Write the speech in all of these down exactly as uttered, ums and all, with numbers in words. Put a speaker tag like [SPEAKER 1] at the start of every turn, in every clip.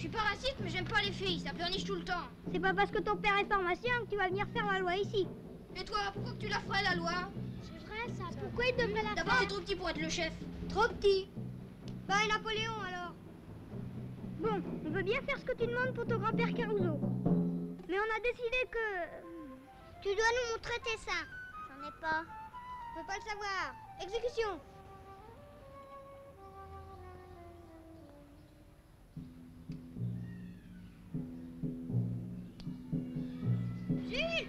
[SPEAKER 1] suis pas raciste, mais j'aime pas les filles, ça pleurniche tout le temps.
[SPEAKER 2] C'est pas parce que ton père est pharmacien que tu vas venir faire la loi ici.
[SPEAKER 1] Et toi, pourquoi que tu la ferais, la loi?
[SPEAKER 2] C'est vrai, ça. Pourquoi il devrait la
[SPEAKER 1] D'abord,
[SPEAKER 2] faire?
[SPEAKER 1] t'es trop petit pour être le chef.
[SPEAKER 2] Trop petit. Bah, et Napoléon, alors? Bon, on veut bien faire ce que tu demandes pour ton grand-père Caruso. Mais on a décidé que... Tu dois nous montrer tes seins. J'en ai pas. Je peux pas le savoir. Exécution. Jules!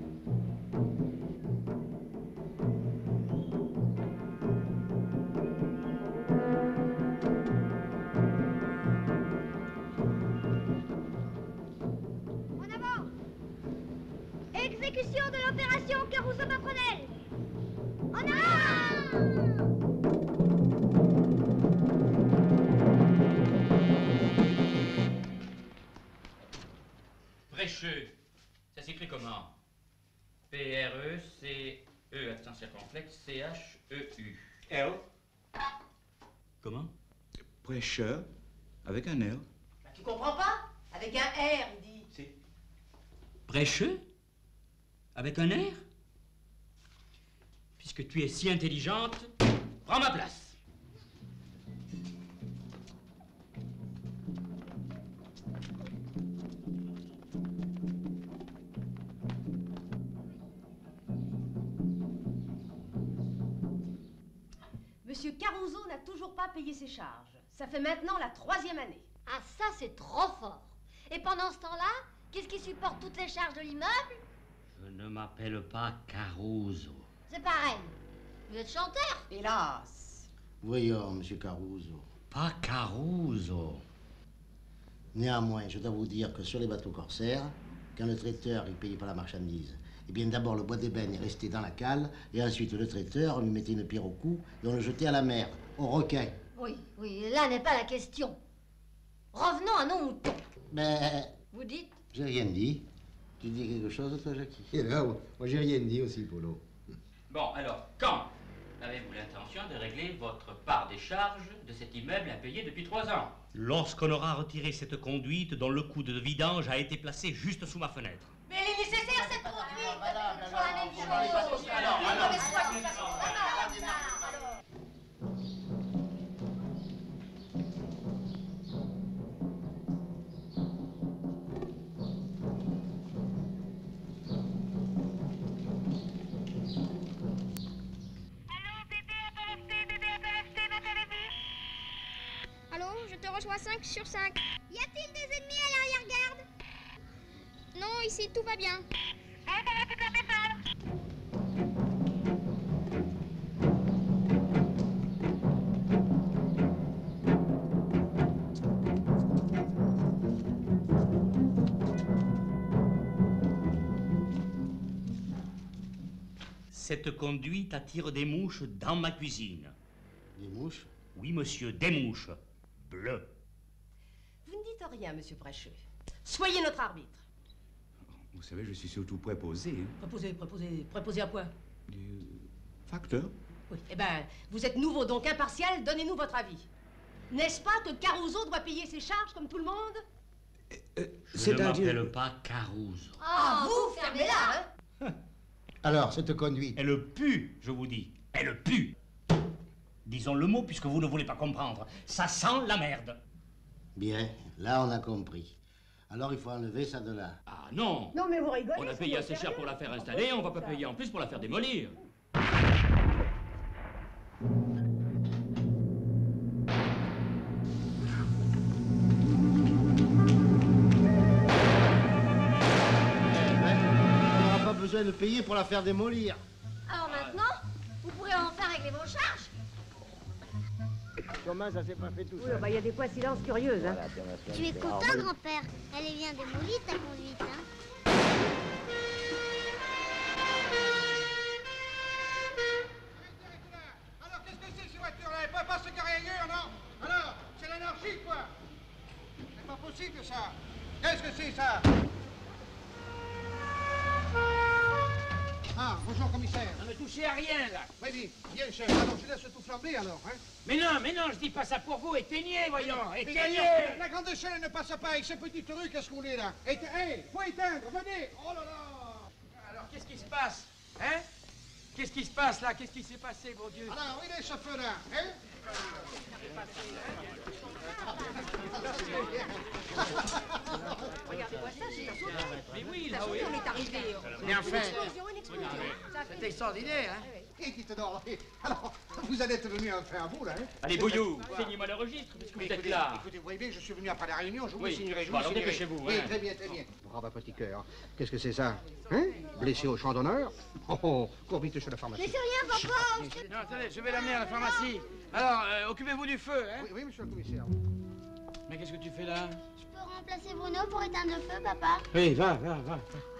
[SPEAKER 2] En avant! Exécution de l'opération Caruso-Mafrenel! En avant!
[SPEAKER 3] Prêcheux. Ça s'écrit comment? P R E C E accent circonflexe C H E U. L. Comment?
[SPEAKER 4] Prêcheur, avec un L.
[SPEAKER 5] Bah, tu comprends pas? Avec un R, il dit.
[SPEAKER 3] C'est prêcheux? Avec un R? Puisque tu es si intelligente, prends ma place.
[SPEAKER 5] Monsieur Caruso n'a toujours pas payé ses charges. Ça fait maintenant la troisième année.
[SPEAKER 6] Ah, ça, c'est trop fort. Et pendant ce temps-là, qu'est-ce qui supporte toutes les charges de l'immeuble?
[SPEAKER 3] Je ne m'appelle pas Caruso.
[SPEAKER 6] C'est pareil. Vous êtes chanteur?
[SPEAKER 5] Hélas.
[SPEAKER 7] Voyons, monsieur Caruso.
[SPEAKER 3] Pas Caruso.
[SPEAKER 7] Néanmoins, je dois vous dire que sur les bateaux corsaires, quand le traiteur ne payait pas la marchandise, eh bien d'abord le bois d'ébène est resté dans la cale, et ensuite le traiteur, on lui mettait une pierre au cou, et on le jetait à la mer, au requin.
[SPEAKER 6] Oui, oui, là n'est pas la question. Revenons à nos moutons.
[SPEAKER 7] Ben,
[SPEAKER 6] Vous dites?
[SPEAKER 7] j'ai rien dit. Tu dis quelque chose, toi, Jackie?
[SPEAKER 8] Eh ben, moi, j'ai rien dit aussi, Polo.
[SPEAKER 3] Bon, alors, quand avez-vous l'intention de régler votre part des charges de cet immeuble impayé depuis trois ans? Lorsqu'on aura retiré cette conduite dont le coude de vidange a été placé juste sous ma fenêtre.
[SPEAKER 6] Mais elle est nécessaire, cette conduite.
[SPEAKER 7] Madame,
[SPEAKER 6] Toujours la même chose.
[SPEAKER 7] alors,
[SPEAKER 1] Allô, je te reçois cinq sur cinq.
[SPEAKER 2] Y a-t-il des ennemis à l'arrière-garde?
[SPEAKER 1] Non, ici, tout va bien.
[SPEAKER 3] Cette conduite attire des mouches dans ma cuisine.
[SPEAKER 7] Des mouches?
[SPEAKER 3] Oui, monsieur, des mouches. Bleues.
[SPEAKER 5] Vous ne dites rien, monsieur Prêcheux. Soyez notre arbitre.
[SPEAKER 4] Vous savez, je suis surtout préposé. Hein.
[SPEAKER 5] Préposé, préposé, préposé à quoi?
[SPEAKER 4] Euh, facteur.
[SPEAKER 5] Oui. Eh ben, vous êtes nouveau, donc impartial, donnez-nous votre avis. N'est-ce pas que Caruso doit payer ses charges comme tout le monde?
[SPEAKER 4] Euh,
[SPEAKER 3] Je ne m'appelle pas Caruso.
[SPEAKER 6] Ah, vous, fermez-la, hein?
[SPEAKER 8] Alors, cette conduite.
[SPEAKER 3] Elle pue, je vous dis. Elle pue. Disons le mot puisque vous ne voulez pas comprendre. Ça sent la merde.
[SPEAKER 7] Bien, là on a compris. Alors il faut enlever ça de là.
[SPEAKER 3] Ah non.
[SPEAKER 5] Non, mais vous rigolez.
[SPEAKER 3] On a payé assez cher pour la faire installer, on va pas payer en plus pour la faire démolir.
[SPEAKER 7] On n'aura pas besoin de payer pour la faire démolir.
[SPEAKER 6] Alors maintenant, vous pourrez enfin régler vos charges.
[SPEAKER 7] Comment ça s'est pas fait tout
[SPEAKER 5] Oui,
[SPEAKER 7] ça?
[SPEAKER 5] bah, il y a des coïncidences curieuses, hein.
[SPEAKER 2] Tu es content, grand-père? Elle est bien démolie, ta conduite, hein?
[SPEAKER 9] Alors qu'est-ce que c'est ces voitures-là? Elles peuvent pas se garer ailleurs, non? Alors, c'est l'anarchie, quoi? C'est pas possible, ça. Qu'est-ce que c'est, ça? Ah, bonjour, commissaire.
[SPEAKER 10] On ne touchez à rien, là.
[SPEAKER 9] Oui, oui, bien, chef. Alors, je laisse tout flamber, alors, hein.
[SPEAKER 10] Mais non, mais non, je dis pas ça pour vous. Éteignez, voyons,
[SPEAKER 9] Mais
[SPEAKER 10] éteignez.
[SPEAKER 9] d'ailleurs, la grande échelle ne passe pas avec ces petites rues, qu'est-ce qu'on est là? Éte... Hé, faut éteindre, venez. Oh là là.
[SPEAKER 10] Alors, qu'est-ce qui se passe? Hein? Qu'est-ce qui se passe, là? Qu'est-ce qui s'est passé, mon Dieu?
[SPEAKER 9] Alors, il est ce feu-là, hein?
[SPEAKER 5] Regardez-moi ça, c'est un saut.
[SPEAKER 10] Mais oui,
[SPEAKER 5] là, oui. On est arrivé.
[SPEAKER 9] Mais enfin.
[SPEAKER 5] Une explosion, une explosion.
[SPEAKER 10] C'était extraordinaire, hein?
[SPEAKER 9] Et dites donc, alors, vous allez être venu en faire à vous, là, hein?
[SPEAKER 3] Allez, Bouillou, signez-moi le registre, puisque vous êtes
[SPEAKER 9] écoutez,
[SPEAKER 3] là.
[SPEAKER 9] Écoutez, vous voyez, je suis venu après la réunion, je vous
[SPEAKER 3] Oui.
[SPEAKER 9] signerai, je
[SPEAKER 3] Bon,
[SPEAKER 9] vous
[SPEAKER 3] alors
[SPEAKER 9] signerai.
[SPEAKER 3] dépêchez-vous,
[SPEAKER 9] Oui,
[SPEAKER 3] hein.
[SPEAKER 9] très bien, très bien. Bravo, petit cœur. Qu'est-ce que c'est ça? Hein? Blessé au champ d'honneur? Oh, oh, cours vite chez la pharmacie.
[SPEAKER 2] Mais c'est rien, papa.
[SPEAKER 10] Non, attendez, je vais l'amener à la pharmacie. Alors, euh, occupez-vous du feu, hein?
[SPEAKER 9] Oui, oui, monsieur le commissaire.
[SPEAKER 10] Mais qu'est-ce que tu fais là?
[SPEAKER 2] Je peux remplacer Bruno pour éteindre le feu, papa?
[SPEAKER 10] Oui, va, va, va.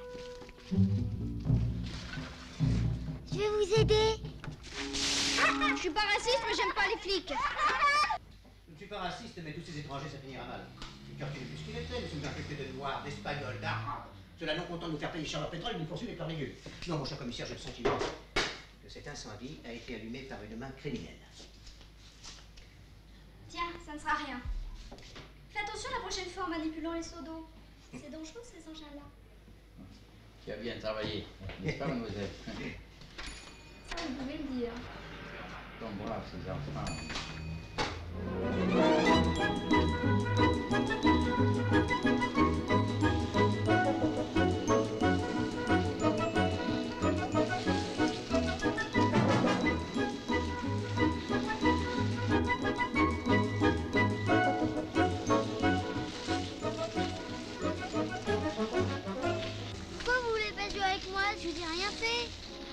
[SPEAKER 2] Je vais vous aider.
[SPEAKER 1] Je suis pas raciste, mais j'aime pas les flics.
[SPEAKER 11] Je ne suis pas raciste, mais tous ces étrangers, ça finira mal. Le cœur qui est plus qu'il était, nous sommes infectés de noirs, d'espagnols, d'arabes. Ceux-là non contents de nous faire payer cher leur pétrole, ils nous poursuivent avec leur régule. Non, mon cher commissaire, j'ai le sentiment que cet incendie a été allumé par une main criminelle.
[SPEAKER 1] Tiens, ça ne sera rien. Fais attention la prochaine fois en manipulant les seaux d'eau. C'est dangereux ces engins-là.
[SPEAKER 3] Tu as bien travaillé, n'est-ce pas, mademoiselle?
[SPEAKER 1] Ça, vous pouvez le dire.
[SPEAKER 3] Ton brave, ces enfants.
[SPEAKER 2] Pourquoi vous voulez pas jouer avec moi? Je vous ai rien fait.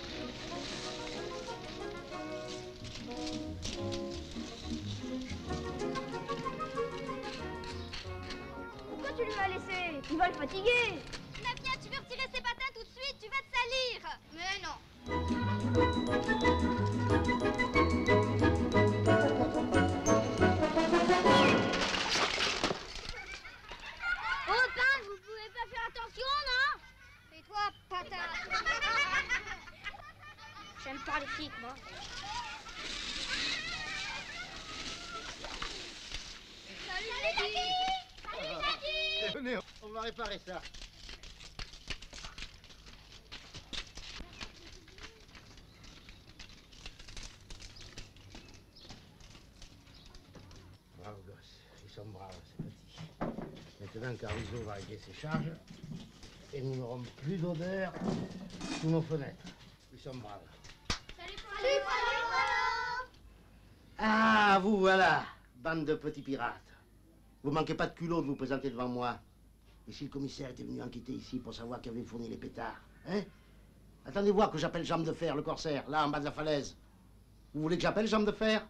[SPEAKER 1] Pourquoi tu lui as laissé? Tu vas le fatiguer.
[SPEAKER 2] Navia, tu veux retirer ses patins tout de suite? Tu vas te salir. Mais non. Oh, Pin, vous pouvez pas faire attention, non?
[SPEAKER 1] Et toi, patate. J'aime pas les flics, moi.
[SPEAKER 2] Salut, Jackie. Salut, Jackie.
[SPEAKER 7] Venez, on va réparer ça. Bravo gosse, ils sont braves ces petits. Maintenant Caruso va régler ses charges et nous n'aurons plus d'odeur sous nos fenêtres. Ils sont braves.
[SPEAKER 2] Salut, Polo.
[SPEAKER 7] Ah, vous voilà, bande de petits pirates. Vous manquez pas de culot de vous présenter devant moi. Et si le commissaire était venu enquêter ici pour savoir qui avait fourni les pétards, hein? Attendez voir que j'appelle Jambe de Fer, le corsaire, là en bas de la falaise. Vous voulez que j'appelle Jambe de Fer?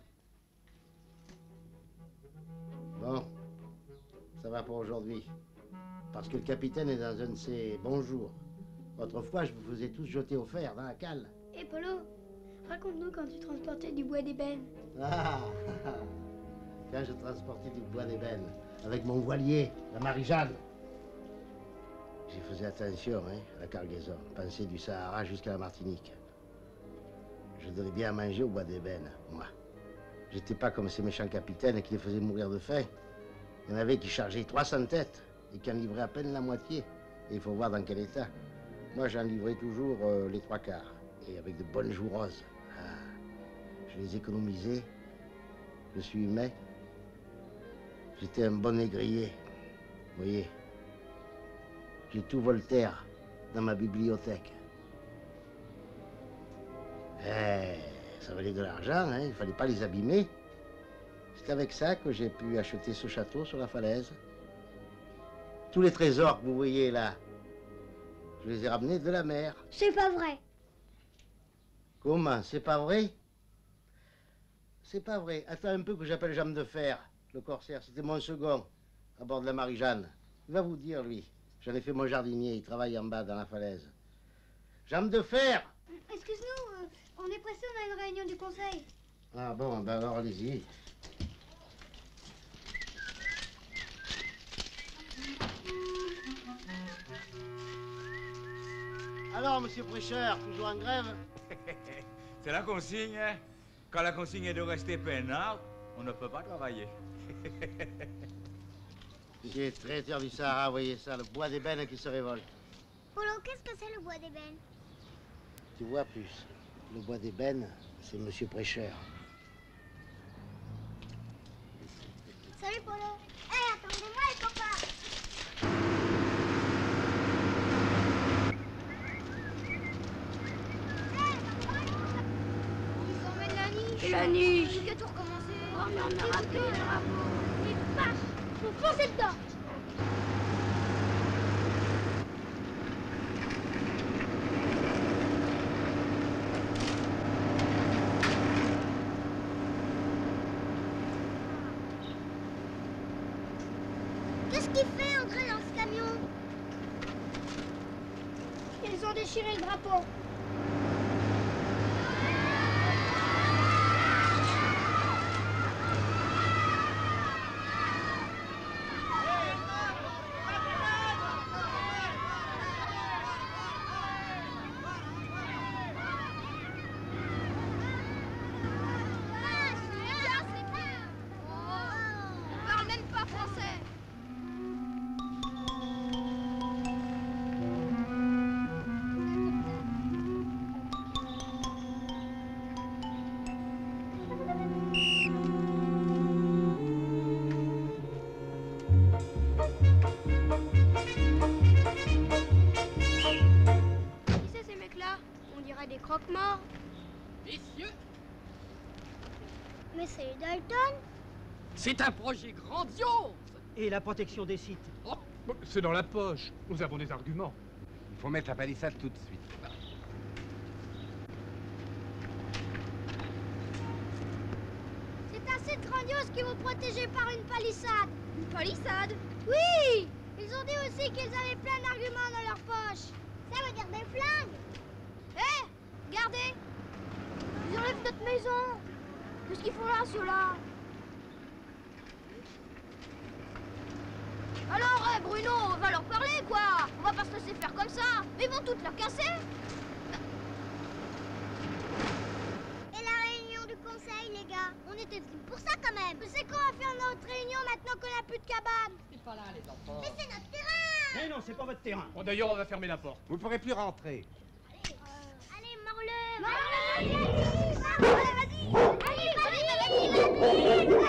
[SPEAKER 7] Bon, ça va pour aujourd'hui. Parce que le capitaine est dans un de ses bons jours. Autrefois, je vous faisais tous jeter au fer dans la cale.
[SPEAKER 2] Hé, Polo, raconte-nous quand tu transportais du bois d'ébène.
[SPEAKER 7] Ah, quand je transportais du bois d'ébène avec mon voilier, la Marie-Jeanne. J'y faisais attention, hein, à la cargaison, passer du Sahara jusqu'à la Martinique. Je donnais bien à manger au bois d'ébène, moi. J'étais pas comme ces méchants capitaines qui les faisaient mourir de faim. Il y en avait qui chargeaient trois cents têtes et qui en livraient à peine la moitié. Et il faut voir dans quel état. Moi, j'en livrais toujours euh, les trois quarts, et avec de bonnes joues roses. Ah, je les économisais. Je suis humain. J'étais un bon négrier. Vous voyez, j'ai tout Voltaire dans ma bibliothèque. Eh, ça valait de l'argent, hein, il fallait pas les abîmer. C'est avec ça que j'ai pu acheter ce château sur la falaise. Tous les trésors que vous voyez là, je les ai ramenés de la mer.
[SPEAKER 2] C'est pas vrai.
[SPEAKER 7] Comment? C'est pas vrai? C'est pas vrai. Attends un peu que j'appelle Jambe de Fer, le corsaire. C'était mon second, à bord de la Marie-Jeanne. Il va vous dire, lui. J'en ai fait mon jardinier, il travaille en bas dans la falaise. Jambe de Fer!
[SPEAKER 2] Excuse-nous, euh, on est pressé, on a une réunion du conseil.
[SPEAKER 7] Ah bon, ben alors allez-y. Alors, monsieur Prêcheur, toujours en grève?
[SPEAKER 12] C'est la consigne, hein? Quand la consigne est de rester peinard, on ne peut pas travailler.
[SPEAKER 7] Monsieur traiteur du Sahara, voyez ça, le bois d'ébène qui se révolte.
[SPEAKER 2] Polo, qu'est-ce que c'est le bois d'ébène?
[SPEAKER 7] Tu vois plus, le bois d'ébène, c'est monsieur Prêcheur.
[SPEAKER 2] Salut Polo. Hé, hey, attendez-moi les copains. Ils emmènent la niche.
[SPEAKER 6] Et la niche.
[SPEAKER 2] Il faut tout recommencer.
[SPEAKER 6] Oh, mais on a raté les drapeaux.
[SPEAKER 2] Les vaches, faut foncer dedans. Qu'est-ce qu'il fait entrer dans ce camion? Ils ont déchiré le drapeau.
[SPEAKER 6] On parle même pas français.
[SPEAKER 2] Qui c'est ces mecs-là? On dirait des croque-morts.
[SPEAKER 10] Messieurs,
[SPEAKER 2] Mais c'est les Dalton.
[SPEAKER 10] c'est un projet grandiose.
[SPEAKER 11] Et la protection des sites?
[SPEAKER 10] Oh,
[SPEAKER 13] C'est dans la poche. Nous avons des arguments.
[SPEAKER 14] Il faut mettre la palissade tout de suite.
[SPEAKER 2] C'est un site grandiose qui vous protégez par une palissade.
[SPEAKER 6] Une palissade?
[SPEAKER 2] Oui. Ils ont dit aussi qu'ils avaient plein d'arguments dans leur poche. Ça veut dire des flingues. Hé, regardez. Ils enlèvent notre maison. Qu'est-ce qu'ils font là, ceux-là?
[SPEAKER 6] Alors, eh, Bruno, on va leur parler, quoi. On va pas se laisser faire comme ça. Ils vont toutes la casser.
[SPEAKER 2] Et la réunion du conseil, les gars? On était venus pour ça, quand même. Mais c'est qu'on va faire notre réunion maintenant qu'on n'a plus de cabane?
[SPEAKER 10] C'est pas là, les enfants.
[SPEAKER 2] Mais c'est notre terrain.
[SPEAKER 11] Eh non, c'est pas votre terrain.
[SPEAKER 13] Bon, d'ailleurs, on va fermer la porte.
[SPEAKER 14] Vous ne pourrez plus rentrer.
[SPEAKER 2] Allez, morle. Morle, vas-y. Morle, vas-y. Allez, vas-y, vas-y, vas-y. Allez, allez,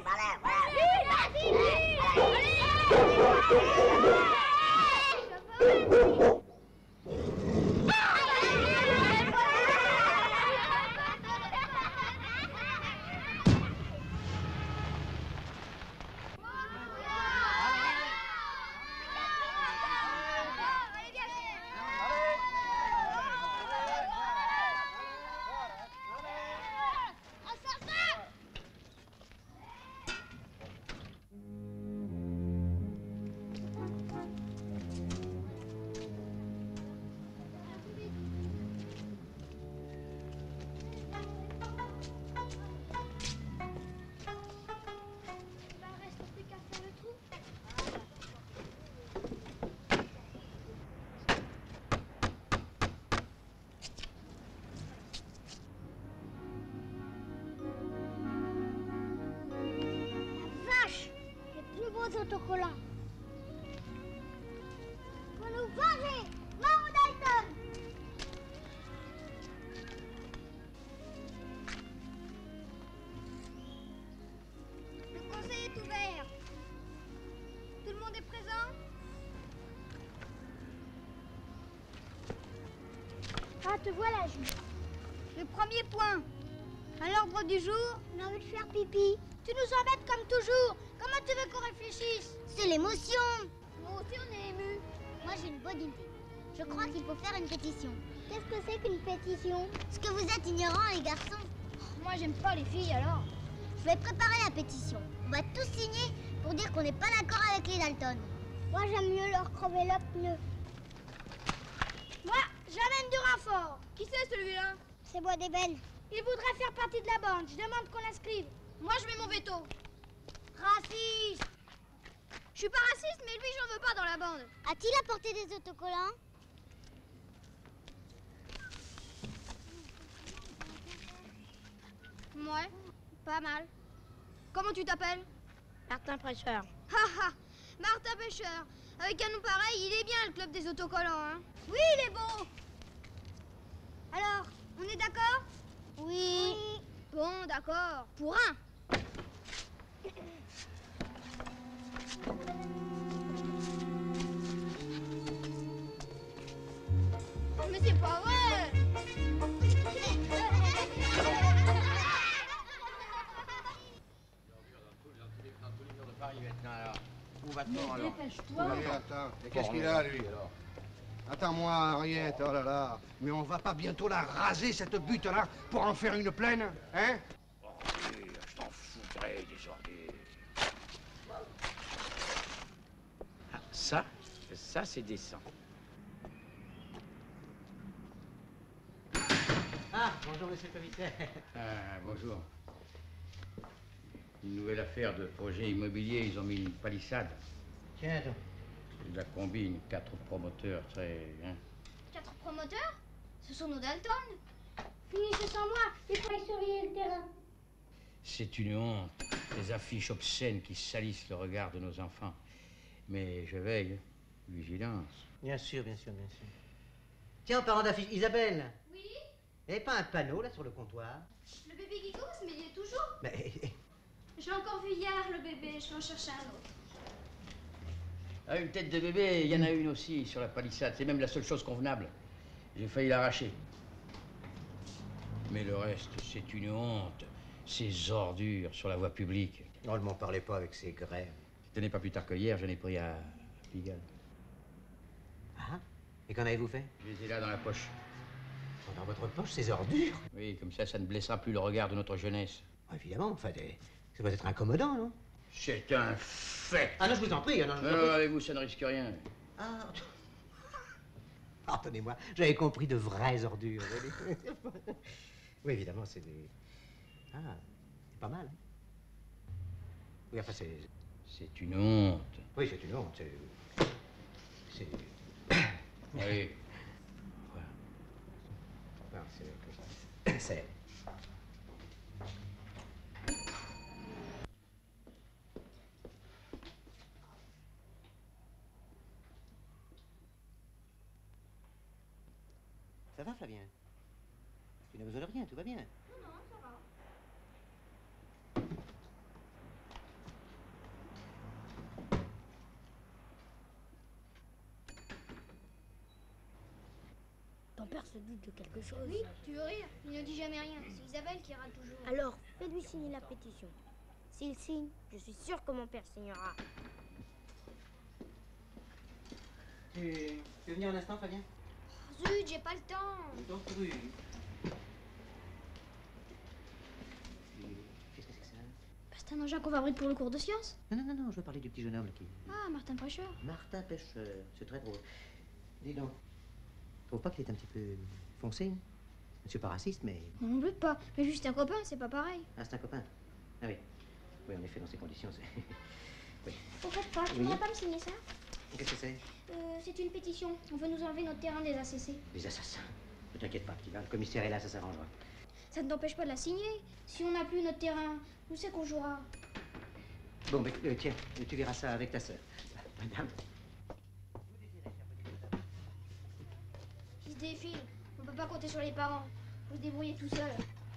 [SPEAKER 2] autocollants. Pour nous venger, mort Dalton. Le conseil est ouvert. Tout le monde est présent? Ah, te voilà, Jules. Le premier point. À l'ordre du jour, on a envie de faire pipi. Tu nous embêtes comme toujours. Comment tu veux qu'on réfléchisse? C'est l'émotion. Moi aussi, on est ému. Moi, j'ai une bonne idée. Je crois qu'il faut faire une pétition. Qu'est-ce que c'est qu'une pétition? Parce que vous êtes ignorants, les garçons. Moi, j'aime pas les filles, alors. Je vais préparer la pétition. On va tous signer pour dire qu'on n'est pas d'accord avec les Dalton. Moi, j'aime mieux leur crever le pneu. Moi, j'amène du renfort. Qui c'est celui-là? C'est Bois d'Ébène. Il voudrait faire partie de la bande. Je demande qu'on l'inscrive. Moi, je mets mon veto. Raciste. Je suis pas raciste, mais lui, j'en veux pas dans la bande. A-t-il apporté des autocollants? Ouais, pas mal. Comment tu t'appelles?
[SPEAKER 6] Martin Prêcheur.
[SPEAKER 2] Ha ha, Martin Pêcheur. Avec un nom pareil, il est bien le club des autocollants, hein? Oui, il est beau. Alors, on est d'accord? Oui. oui. Bon, d'accord. Pour un. Mais c'est pas vrai.
[SPEAKER 14] Où va-t-on alors?
[SPEAKER 9] Dépêche-toi. Attends, et qu'est-ce qu'il a, lui, alors? Attends-moi, Henriette, oh là là. Mais on va pas bientôt la raser, cette butte-là, pour en faire une plaine, hein?
[SPEAKER 12] Ordure, je t'en foutrais des ordures. Ah, ça, ça c'est décent.
[SPEAKER 11] Ah, bonjour, monsieur le commissaire.
[SPEAKER 3] Ah, bonjour. Une nouvelle affaire de projet immobilier, ils ont mis une palissade.
[SPEAKER 11] Tiens donc.
[SPEAKER 3] De la combine, quatre promoteurs, très... Hein.
[SPEAKER 2] Quatre promoteurs? Ce sont nos Dalton.
[SPEAKER 6] Finissez sans moi, il faut aller surveiller le terrain.
[SPEAKER 3] C'est une honte, des affiches obscènes qui salissent le regard de nos enfants. Mais je veille, vigilance.
[SPEAKER 11] Bien sûr, bien sûr, bien sûr. Tiens, en parlant d'affiches, Isabelle.
[SPEAKER 1] Oui?
[SPEAKER 11] Il n'y avait pas un panneau, là, sur le comptoir?
[SPEAKER 1] Le bébé Guigous, mais il est toujours.
[SPEAKER 11] Mais...
[SPEAKER 1] J'ai encore vu hier le bébé, je vais en chercher un autre.
[SPEAKER 3] Ah, une tête de bébé, il y en a une aussi sur la palissade. C'est même la seule chose convenable. J'ai failli l'arracher. Mais le reste, c'est une honte. Ces ordures sur la voie publique.
[SPEAKER 11] On ne m'en parlait pas avec ces grèves.
[SPEAKER 3] Ce n'est pas plus tard que hier, j'en ai pris à Pigalle.
[SPEAKER 11] Ah? Et qu'en avez-vous fait?
[SPEAKER 3] Je les ai là dans la poche.
[SPEAKER 11] Dans votre poche, ces ordures?
[SPEAKER 3] Oui, comme ça, ça ne blessera plus le regard de notre jeunesse.
[SPEAKER 11] Oh, évidemment, enfin, des... ça doit être incommodant, non?
[SPEAKER 3] C'est un fait.
[SPEAKER 11] Ah non, je vous en prie. Non, je vous en
[SPEAKER 3] Non,
[SPEAKER 11] prie.
[SPEAKER 3] avec vous, ça ne risque rien.
[SPEAKER 11] Ah, pardonnez-moi, j'avais compris de vraies ordures. Oui, évidemment, c'est des... Ah, c'est pas mal. Hein? Oui, enfin, c'est...
[SPEAKER 3] C'est une honte.
[SPEAKER 11] Oui, c'est une honte, c'est... C'est...
[SPEAKER 3] Oui.
[SPEAKER 11] Non, c'est... C'est... Ça va, Flavien? Tu n'as besoin de rien, tout va bien.
[SPEAKER 2] Non, non, ça va.
[SPEAKER 6] Ton père se doute de quelque chose.
[SPEAKER 2] Oui, tu veux rire? Il ne dit jamais rien. C'est Isabelle qui râle toujours.
[SPEAKER 6] Alors, faites-lui signer la pétition. S'il signe, je suis sûr que mon père signera.
[SPEAKER 11] Tu... tu veux venir un instant, Flavien?
[SPEAKER 2] Oh, zut, j'ai pas le temps.
[SPEAKER 11] Je t'en prie. Qu'est-ce que c'est que ça?
[SPEAKER 2] Bah, c'est un engin qu'on fabrique pour le cours de sciences.
[SPEAKER 11] Non, non, non, non, je veux parler du petit jeune homme là, qui...
[SPEAKER 2] Ah, Martin Prêcheur.
[SPEAKER 11] Martin Pêcheur, c'est très drôle. Dis donc, tu trouves pas qu'il est un petit peu foncé? Je suis pas raciste, mais...
[SPEAKER 2] Non, non plus pas. Mais juste un copain, c'est pas pareil.
[SPEAKER 11] Ah, c'est un copain? Ah oui. Oui, en effet, dans ces conditions, c'est... Oui.
[SPEAKER 2] Au fait, pas, tu
[SPEAKER 11] Oui.
[SPEAKER 2] voudrais pas me signer ça?
[SPEAKER 11] Qu'est-ce que c'est?
[SPEAKER 2] Euh, c'est une pétition. On veut nous enlever notre terrain des A C C.
[SPEAKER 11] Les assassins. Ne t'inquiète pas, petit gars, le commissaire est là, ça s'arrangera.
[SPEAKER 2] Ça ne t'empêche pas de la signer. Si on n'a plus notre terrain, où c'est qu'on jouera?
[SPEAKER 11] Bon, ben, euh, tiens, tu verras ça avec ta sœur. Madame.
[SPEAKER 2] Ils se défilent. On peut pas compter sur les parents. Faut se débrouiller tout seul.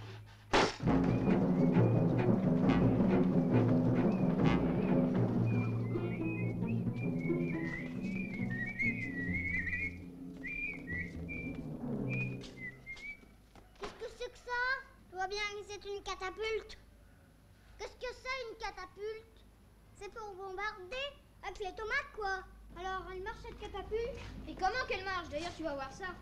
[SPEAKER 15] Qu'est-ce que c'est que ça? Je vois bien que c'est une catapulte. Qu'est-ce que c'est une catapulte? C'est pour bombarder avec les tomates, quoi. Alors, elle marche cette catapulte?
[SPEAKER 2] Et comment qu'elle marche? D'ailleurs, tu vas voir ça.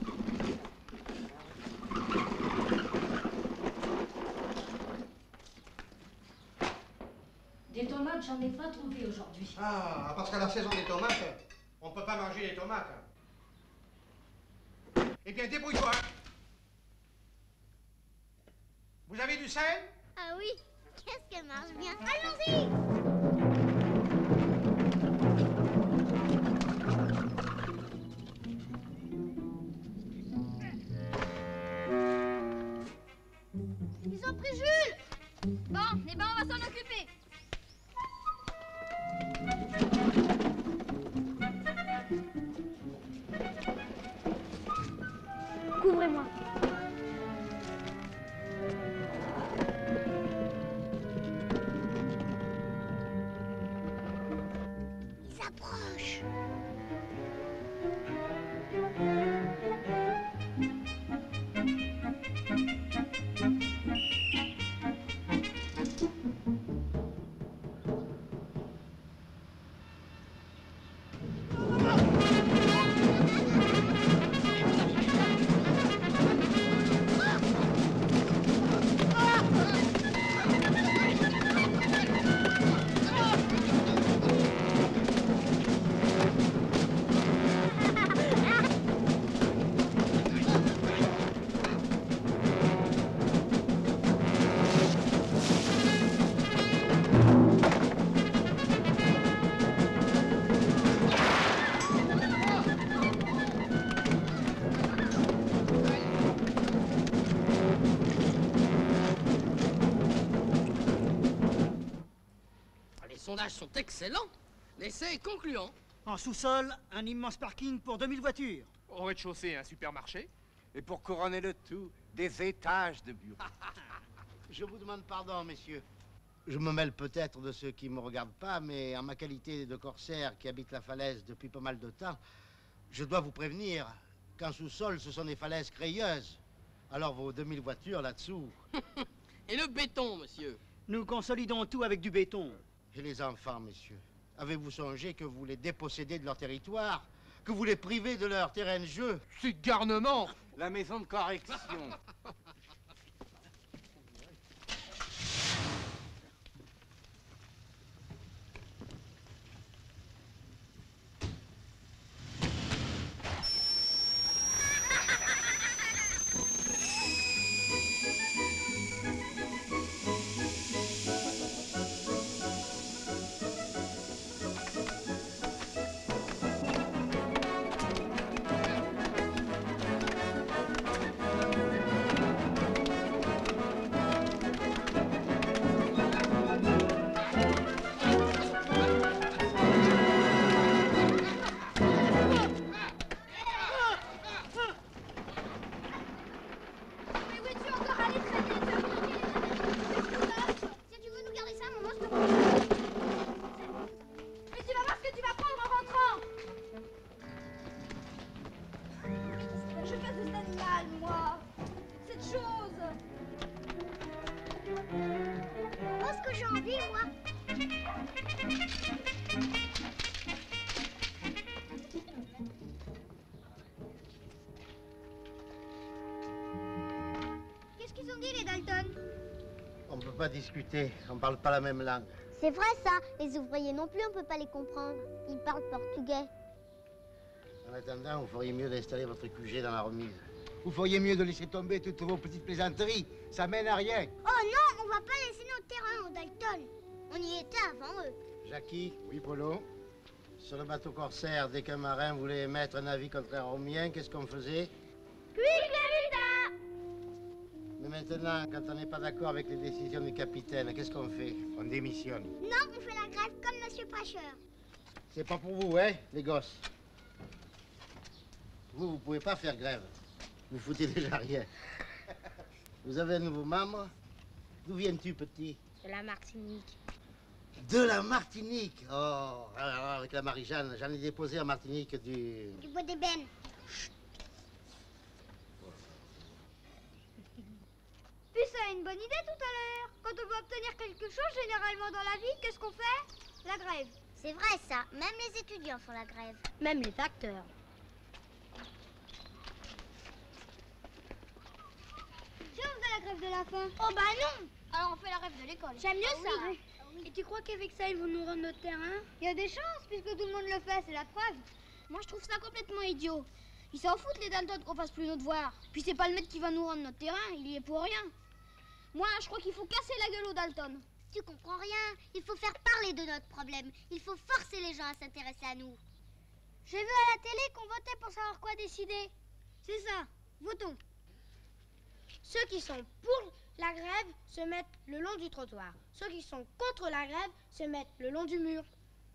[SPEAKER 5] Des tomates, j'en ai pas trouvé aujourd'hui.
[SPEAKER 9] Ah, parce qu'à la saison des tomates, on peut pas manger les tomates. Eh bien, débrouille-toi. Vous avez du sel?
[SPEAKER 15] Ah oui, qu'est-ce qu'elle marche bien. Allons-y! Ils ont pris jus!
[SPEAKER 6] Bon, eh ben on va s'en occuper.
[SPEAKER 2] Couvrez-moi.
[SPEAKER 15] Ils approchent.
[SPEAKER 16] Les sondages sont excellents. L'essai est concluant.
[SPEAKER 17] En sous-sol, un immense parking pour deux mille voitures.
[SPEAKER 14] Au rez-de-chaussée, un supermarché. Et pour couronner le tout, des étages de bureaux.
[SPEAKER 7] Je vous demande pardon, messieurs. Je me mêle peut-être de ceux qui ne me regardent pas, mais en ma qualité de corsaire qui habite la falaise depuis pas mal de temps, je dois vous prévenir qu'en sous-sol, ce sont des falaises crayeuses. Alors vos deux mille voitures là-dessous...
[SPEAKER 16] Et le béton, monsieur?
[SPEAKER 17] Nous consolidons tout avec du béton.
[SPEAKER 7] Et les enfants, messieurs, avez-vous songé que vous les dépossédez de leur territoire, que vous les privez de leur terrain de jeu?
[SPEAKER 14] C'est de garnement. La maison de correction.
[SPEAKER 7] On ne peut pas discuter, on ne parle pas la même langue.
[SPEAKER 15] C'est vrai ça, les ouvriers non plus, on peut pas les comprendre. Ils parlent portugais.
[SPEAKER 7] En attendant, vous feriez mieux d'installer votre Q G dans la remise.
[SPEAKER 8] Vous feriez mieux de laisser tomber toutes vos petites plaisanteries. Ça mène à rien.
[SPEAKER 15] Oh non, on va pas laisser notre terrain aux Dalton. On y était avant eux.
[SPEAKER 7] Jackie?
[SPEAKER 8] Oui, Polo?
[SPEAKER 7] Sur le bateau corsaire, dès qu'un marin voulait émettre un avis contraire au mien, qu'est-ce qu'on faisait? Mais maintenant, quand on n'est pas d'accord avec les décisions du capitaine, qu'est-ce qu'on fait?
[SPEAKER 8] On démissionne.
[SPEAKER 15] Non, on fait la grève comme Monsieur Prêcheur.
[SPEAKER 7] C'est pas pour vous, hein, les gosses? Vous, vous pouvez pas faire grève. Vous foutez déjà rien. Vous avez un nouveau membre? D'où viens-tu, petit?
[SPEAKER 15] De la Martinique.
[SPEAKER 7] De la Martinique? Oh, alors avec la Marie-Jeanne, j'en ai déposé en Martinique du...
[SPEAKER 15] Du bois d'ébène.
[SPEAKER 2] Puis ça a une bonne idée tout à l'heure. Quand on veut obtenir quelque chose, généralement dans la vie, qu'est-ce qu'on fait? La grève.
[SPEAKER 15] C'est vrai ça, même les étudiants font la grève.
[SPEAKER 2] Même les facteurs. Tiens, on fait la grève de la faim.
[SPEAKER 15] Oh bah non.
[SPEAKER 6] Alors on fait la grève de l'école.
[SPEAKER 15] J'aime mieux
[SPEAKER 2] Ah
[SPEAKER 15] ça.
[SPEAKER 2] oui. Et tu crois qu'avec ça, ils vont nous rendre notre terrain? Il y a des chances, puisque tout le monde le fait, c'est la preuve.
[SPEAKER 6] Moi je trouve ça complètement idiot. Ils s'en foutent les Dalton qu'on fasse plus nos devoirs. Puis c'est pas le maître qui va nous rendre notre terrain, il y est pour rien. Moi je crois qu'il faut casser la gueule aux Dalton.
[SPEAKER 15] Tu comprends rien. Il faut faire parler de notre problème. Il faut forcer les gens à s'intéresser à nous.
[SPEAKER 2] J'ai vu à la télé qu'on votait pour savoir quoi décider. C'est ça, votons.
[SPEAKER 15] Ceux qui sont pour
[SPEAKER 6] la grève se mettent le long du trottoir. Ceux qui sont contre la grève se mettent le long du mur.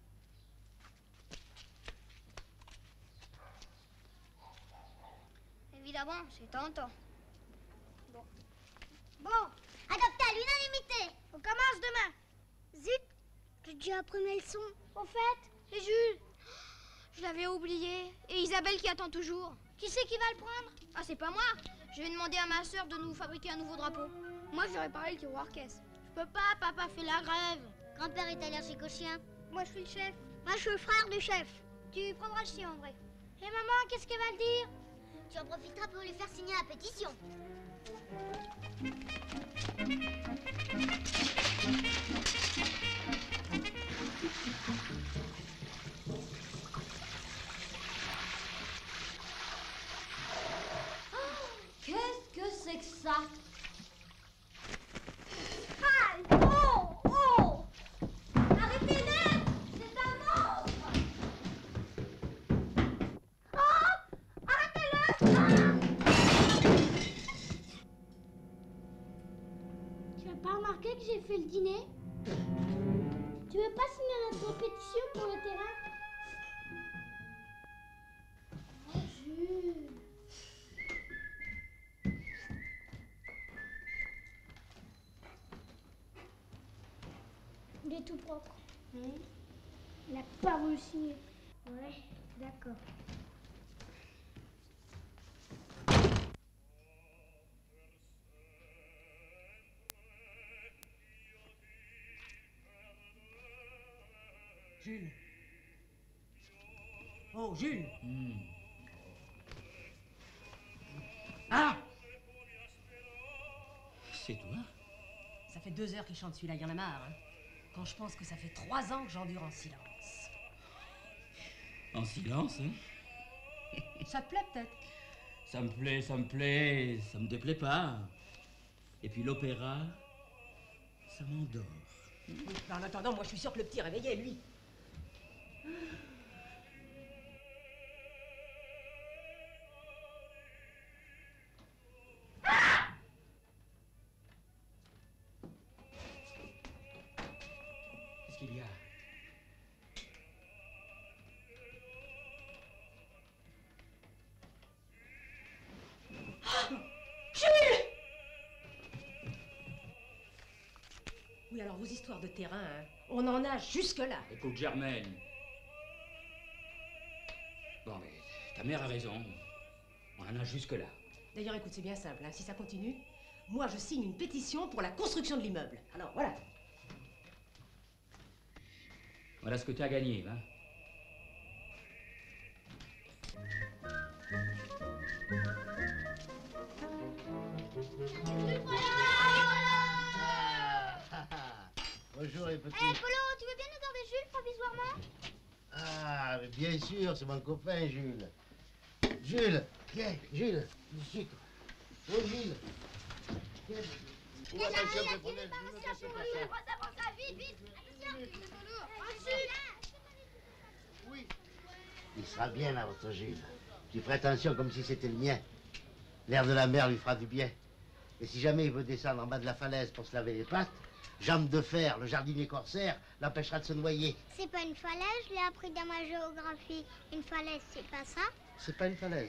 [SPEAKER 15] Évidemment, c'est tentant.
[SPEAKER 6] Bon. Bon,
[SPEAKER 15] adoptez à l'unanimité.
[SPEAKER 6] On commence demain.
[SPEAKER 15] Zut, j'ai déjà appris mes leçons.
[SPEAKER 6] Au fait, et Jules? Je l'avais oublié. Et Isabelle qui attend toujours.
[SPEAKER 15] Qui c'est qui va le prendre?
[SPEAKER 6] Ah, c'est pas moi. Je vais demander à ma sœur de nous fabriquer un nouveau drapeau. Moi, j'aurais parlé qui au orchestre. Je peux pas, papa fait la grève.
[SPEAKER 15] Grand-père est allergique aux chiens.
[SPEAKER 6] Moi, je suis le chef.
[SPEAKER 15] Moi, je suis le frère du chef.
[SPEAKER 6] Tu prendras le chien, André.
[SPEAKER 15] Et maman, qu'est-ce qu'elle va le dire? Tu en profiteras pour lui faire signer la pétition.
[SPEAKER 6] Qu'est-ce que c'est que ça?
[SPEAKER 15] Aïe! Oh! Oh! Arrêtez-le! C'est un monstre! Oh! Arrêtez-le! Ah!
[SPEAKER 6] Tu as pas remarqué que j'ai fait le dîner? Tu veux pas signer notre pétition pour le terrain? Oh, Jules.
[SPEAKER 15] Il est tout propre.
[SPEAKER 6] Mmh. Il n'a pas voulu signer.
[SPEAKER 15] Ouais, d'accord.
[SPEAKER 5] Jules. Oh, Jules.
[SPEAKER 3] Hmm.
[SPEAKER 5] Ah!
[SPEAKER 3] C'est toi?
[SPEAKER 5] Ça fait deux heures qu'il chante celui-là, il y en a marre. Hein. Quand je pense que ça fait trois ans que j'endure en silence.
[SPEAKER 3] En silence, hein?
[SPEAKER 5] Ça te plaît peut-être?
[SPEAKER 3] Ça me plaît, ça me plaît, ça me déplaît pas. Et puis l'opéra, ça m'endort.
[SPEAKER 5] En attendant, moi je suis sûr que le petit est réveillé, lui.
[SPEAKER 3] Qu'est-ce qu'il y a?
[SPEAKER 5] Jules! Oui, alors vos histoires de terrain, hein, on en a jusque-là.
[SPEAKER 3] Écoute, Germaine. Bon, mais ta mère a raison. On en a jusque-là.
[SPEAKER 5] D'ailleurs, écoute, c'est bien simple, hein, si ça continue, moi je signe une pétition pour la construction de l'immeuble. Alors, voilà.
[SPEAKER 3] Voilà ce que tu as gagné, hein?
[SPEAKER 7] Bonjour les petits.
[SPEAKER 15] Eh, hey, Polo, tu veux bien nous garder Jules provisoirement?
[SPEAKER 7] Ah, mais bien sûr, c'est mon copain, Jules. Jules, viens, Jules, ici. Oh, Jules. Viens.
[SPEAKER 15] Il y a Marie qui est débarrassée pour lui. Avance, avance, vite, vite. Attention,
[SPEAKER 7] Oui. Il sera bien, là, votre Jules. Tu ferais attention comme si c'était le mien. L'air de la mer lui fera du bien. Et si jamais il veut descendre en bas de la falaise pour se laver les pattes, Jambe de Fer, le jardinier corsaire, l'empêchera de se noyer.
[SPEAKER 15] C'est pas une falaise, je l'ai appris dans ma géographie. Une falaise, c'est pas ça?
[SPEAKER 7] C'est pas une falaise.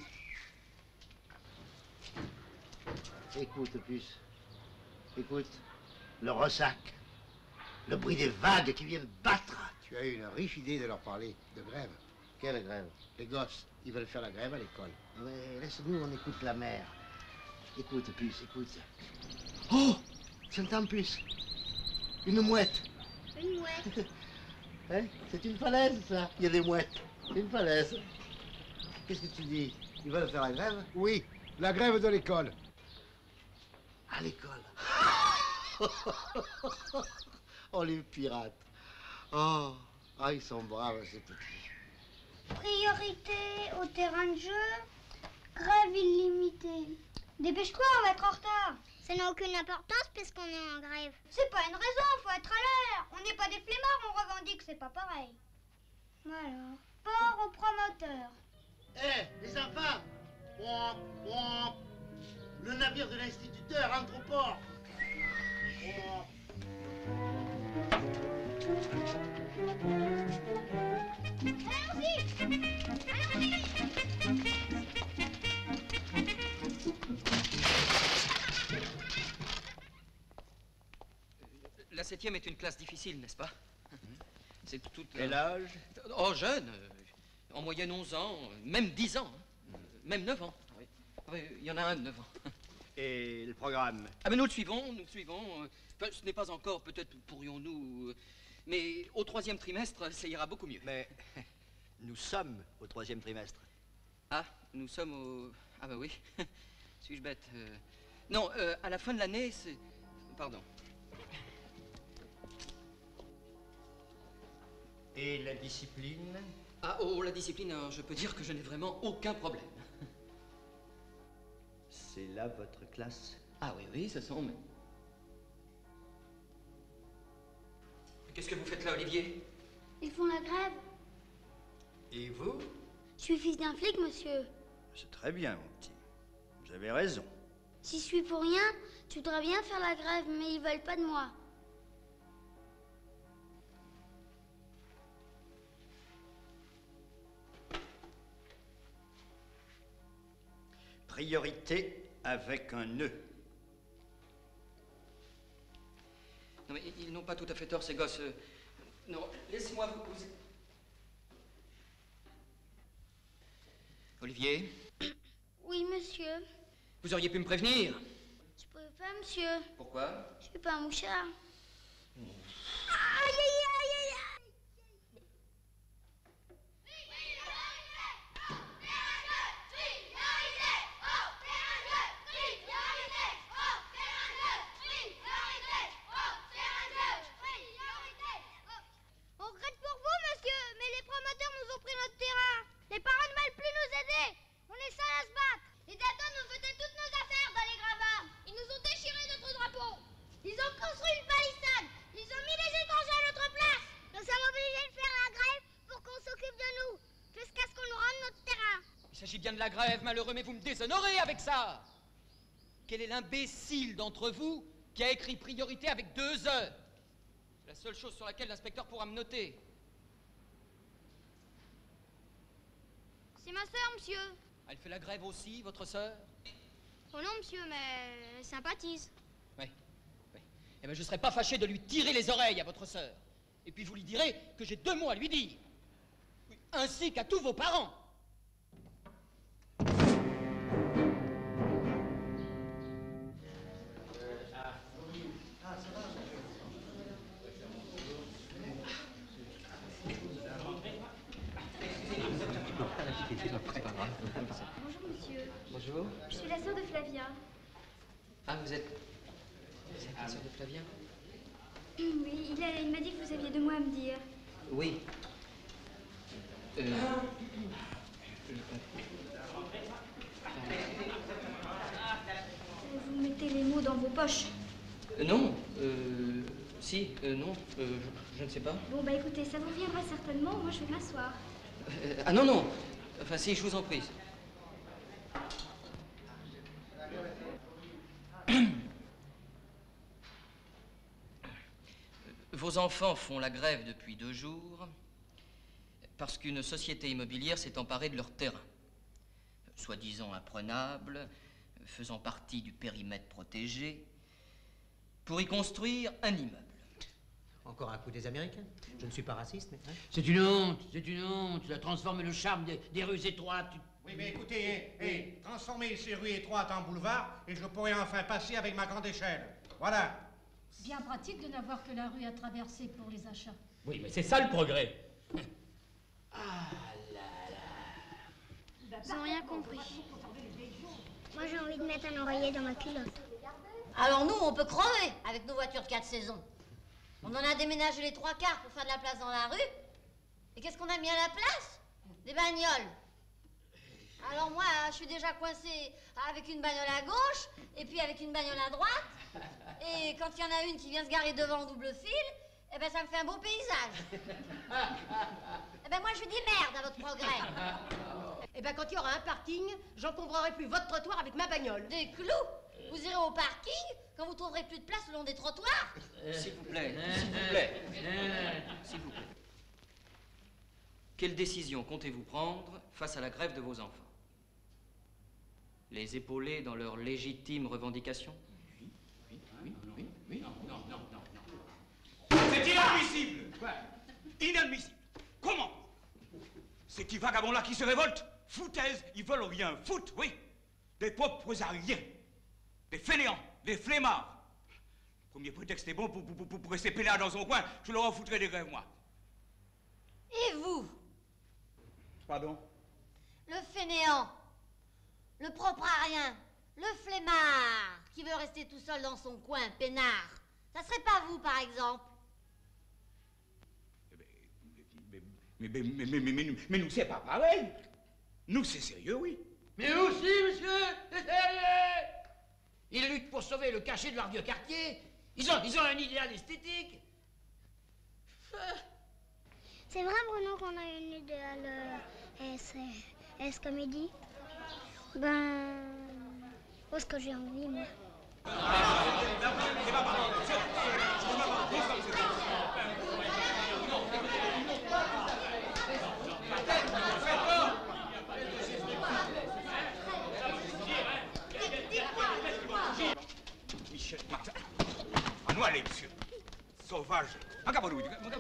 [SPEAKER 7] Écoute, puce. Écoute. Le ressac. Le bruit des vagues qui viennent battre.
[SPEAKER 9] Tu as eu une riche idée de leur parler de grève.
[SPEAKER 7] Quelle grève?
[SPEAKER 9] Les gosses, ils veulent faire la grève à l'école.
[SPEAKER 7] Mais laisse-nous, on écoute la mer. Écoute, puce, écoute. Oh! Tu entends, puce? Une mouette.
[SPEAKER 15] Une mouette.
[SPEAKER 7] Hein? C'est une falaise, ça. Il y a des mouettes. C'est une falaise. Qu'est-ce que tu dis? Ils veulent faire la grève?
[SPEAKER 9] Oui, la grève de l'école.
[SPEAKER 7] À l'école. Oh, les pirates. Oh, ah, ils sont braves, ces petits.
[SPEAKER 15] Priorité au terrain de jeu. Grève illimitée. Dépêche-toi, on va être en retard. Ça n'a aucune importance puisqu'on est en grève. C'est pas une raison, faut être à l'heure. On n'est pas des flemmards, on revendique, c'est pas pareil. Alors, port au promoteur.
[SPEAKER 7] Hé, hey, les enfants! Ouah, ouah. Le navire de l'instituteur entre au port.
[SPEAKER 18] La septième est une classe difficile, n'est-ce pas? C'est toute...
[SPEAKER 19] Quel âge?
[SPEAKER 18] Oh, jeune. euh, En moyenne onze ans, même dix ans. hein. Même neuf ans. Oui. Oui, il y en a un de neuf ans.
[SPEAKER 19] Et le programme?
[SPEAKER 18] Ah, mais nous le suivons, nous le suivons. euh, Enfin, ce n'est pas encore, peut-être pourrions-nous... euh, Mais au troisième trimestre, ça ira beaucoup mieux.
[SPEAKER 19] Mais nous sommes au troisième trimestre.
[SPEAKER 18] Ah, nous sommes au... Ah bah oui. Suis-je bête euh, Non, euh, à la fin de l'année, c'est... Pardon.
[SPEAKER 19] Et la discipline?
[SPEAKER 18] Ah, oh, la discipline, alors, je peux dire que je n'ai vraiment aucun problème.
[SPEAKER 19] C'est là votre classe?
[SPEAKER 18] Ah oui, oui, ce sont... Mais... Qu'est-ce que vous faites là, Olivier?
[SPEAKER 15] Ils font la grève.
[SPEAKER 19] Et vous?
[SPEAKER 15] Je suis fils d'un flic, monsieur.
[SPEAKER 19] C'est très bien, mon petit. Vous avez raison.
[SPEAKER 15] Si je suis pour rien, tu voudrais bien faire la grève, mais ils veulent pas de moi.
[SPEAKER 19] Priorité avec un nœud.
[SPEAKER 18] Non, mais ils n'ont pas tout à fait tort, ces gosses. euh, Non, laissez-moi vous... vous... Olivier,
[SPEAKER 15] Oui, monsieur.
[SPEAKER 18] vous auriez pu me prévenir.
[SPEAKER 15] Je peux pas, monsieur.
[SPEAKER 18] Pourquoi?
[SPEAKER 15] Je suis pas un mouchard. Aïe, aïe, aïe, aïe, aïe. On regrette pour vous, monsieur, mais les promoteurs nous ont pris notre terrain. Les parents ne veulent plus nous aider. On est seuls à se battre. Les Dalton nous faisaient toutes nos affaires dans les gravats. Ils nous ont déchiré notre drapeau. Ils ont construit une palissade. Ils ont mis les étrangers à notre place. Nous sommes obligés de faire la grève pour qu'on s'occupe de nous. Jusqu'à ce qu'on nous rende notre terrain.
[SPEAKER 18] Il s'agit bien de la grève, malheureux, mais vous me déshonorez avec ça. Quel est l'imbécile d'entre vous qui a écrit priorité avec deux heures? C'est la seule chose sur laquelle l'inspecteur pourra me noter.
[SPEAKER 6] C'est ma sœur, monsieur.
[SPEAKER 18] Elle fait la grève aussi, votre sœur?
[SPEAKER 6] Oh non, monsieur, mais elle sympathise.
[SPEAKER 18] Oui, oui. Eh bien, je ne serais pas fâché de lui tirer les oreilles à votre sœur. Et puis vous lui direz que j'ai deux mots à lui dire. Oui, ainsi qu'à tous vos parents.
[SPEAKER 1] Bonjour, monsieur.
[SPEAKER 18] Bonjour.
[SPEAKER 1] Je suis la sœur de Flavia.
[SPEAKER 18] Ah, vous êtes... Vous êtes la sœur de Flavien?
[SPEAKER 1] Oui, il a- il m'a dit que vous aviez deux mots à me dire.
[SPEAKER 18] Oui. Euh...
[SPEAKER 1] Vous mettez les mots dans vos poches.
[SPEAKER 18] Euh, non, euh... Si, euh, non, euh, je, je ne sais pas.
[SPEAKER 1] Bon, bah écoutez, ça vous viendra certainement. Moi, je vais m'asseoir.
[SPEAKER 18] Euh, ah non, non. Enfin, si, je vous en prie. Vos enfants font la grève depuis deux jours parce qu'une société immobilière s'est emparée de leur terrain, soi-disant imprenable, faisant partie du périmètre protégé, pour y construire un immeuble.
[SPEAKER 11] Encore un coup des Américains. Je ne suis pas raciste, mais... hein.
[SPEAKER 10] C'est une honte, c'est une honte. Tu as transformé le charme des, des rues étroites. Tu-
[SPEAKER 9] Oui, mais écoutez, hé, hé, transformez ces rues étroites en boulevards et je pourrai enfin passer avec ma grande échelle. Voilà.
[SPEAKER 20] Bien pratique de n'avoir que la rue à traverser pour les achats.
[SPEAKER 10] Oui, mais c'est ça le progrès.
[SPEAKER 15] Ils n'ont rien compris. Moi, j'ai envie de mettre un oreiller dans ma culotte.
[SPEAKER 21] Alors nous, on peut crever avec nos voitures de quatre saisons. On en a déménagé les trois quarts pour faire de la place dans la rue. Et qu'est-ce qu'on a mis à la place? Des bagnoles. Alors moi, je suis déjà coincée avec une bagnole à gauche et puis avec une bagnole à droite. Et quand il y en a une qui vient se garer devant en double fil, eh ben ça me fait un beau paysage. Eh ben moi, je dis merde à votre progrès.
[SPEAKER 5] Eh ben quand il y aura un parking, j'encombrerai plus votre trottoir avec ma bagnole.
[SPEAKER 21] Des clous? Vous irez au parking quand vous trouverez plus de place le long des trottoirs.
[SPEAKER 18] S'il vous plaît, s'il vous plaît, s'il vous plaît. Quelle décision comptez-vous prendre face à la grève de vos enfants? Les épauler dans leurs légitimes revendications?
[SPEAKER 12] Oui, oui, oui, oui, oui. Non, non, non, non, non. C'est inadmissible! Quoi? Inadmissible! Comment? Ces petits vagabonds-là qui se révoltent, foutaises, ils veulent rien foutre, oui. Des propres ariens, des fainéants, des flemmards. Le premier prétexte est bon pour, pour, pour, pour rester peinard dans son coin, je leur en foutrais des grèves, moi.
[SPEAKER 21] Et vous?
[SPEAKER 12] Pardon?
[SPEAKER 21] Le fainéant, le propre à rien, le flemmard qui veut rester tout seul dans son coin, peinard. Ça serait pas vous, par exemple?
[SPEAKER 12] Mais, mais, mais, mais, mais, mais, mais nous, c'est pas pareil. Nous, c'est sérieux, oui.
[SPEAKER 16] Mais aussi, monsieur, c'est sérieux. Ils luttent pour sauver le cachet de leur vieux quartier. Ils ont, ils ont un idéal esthétique.
[SPEAKER 2] C'est vrai, Bruno, qu'on a un idéal euh, S, S comédie? Ben... Où est-ce que j'ai envie, moi?
[SPEAKER 12] Michel Martin. À nous aller, monsieur. Sauvage. Regarde-moi.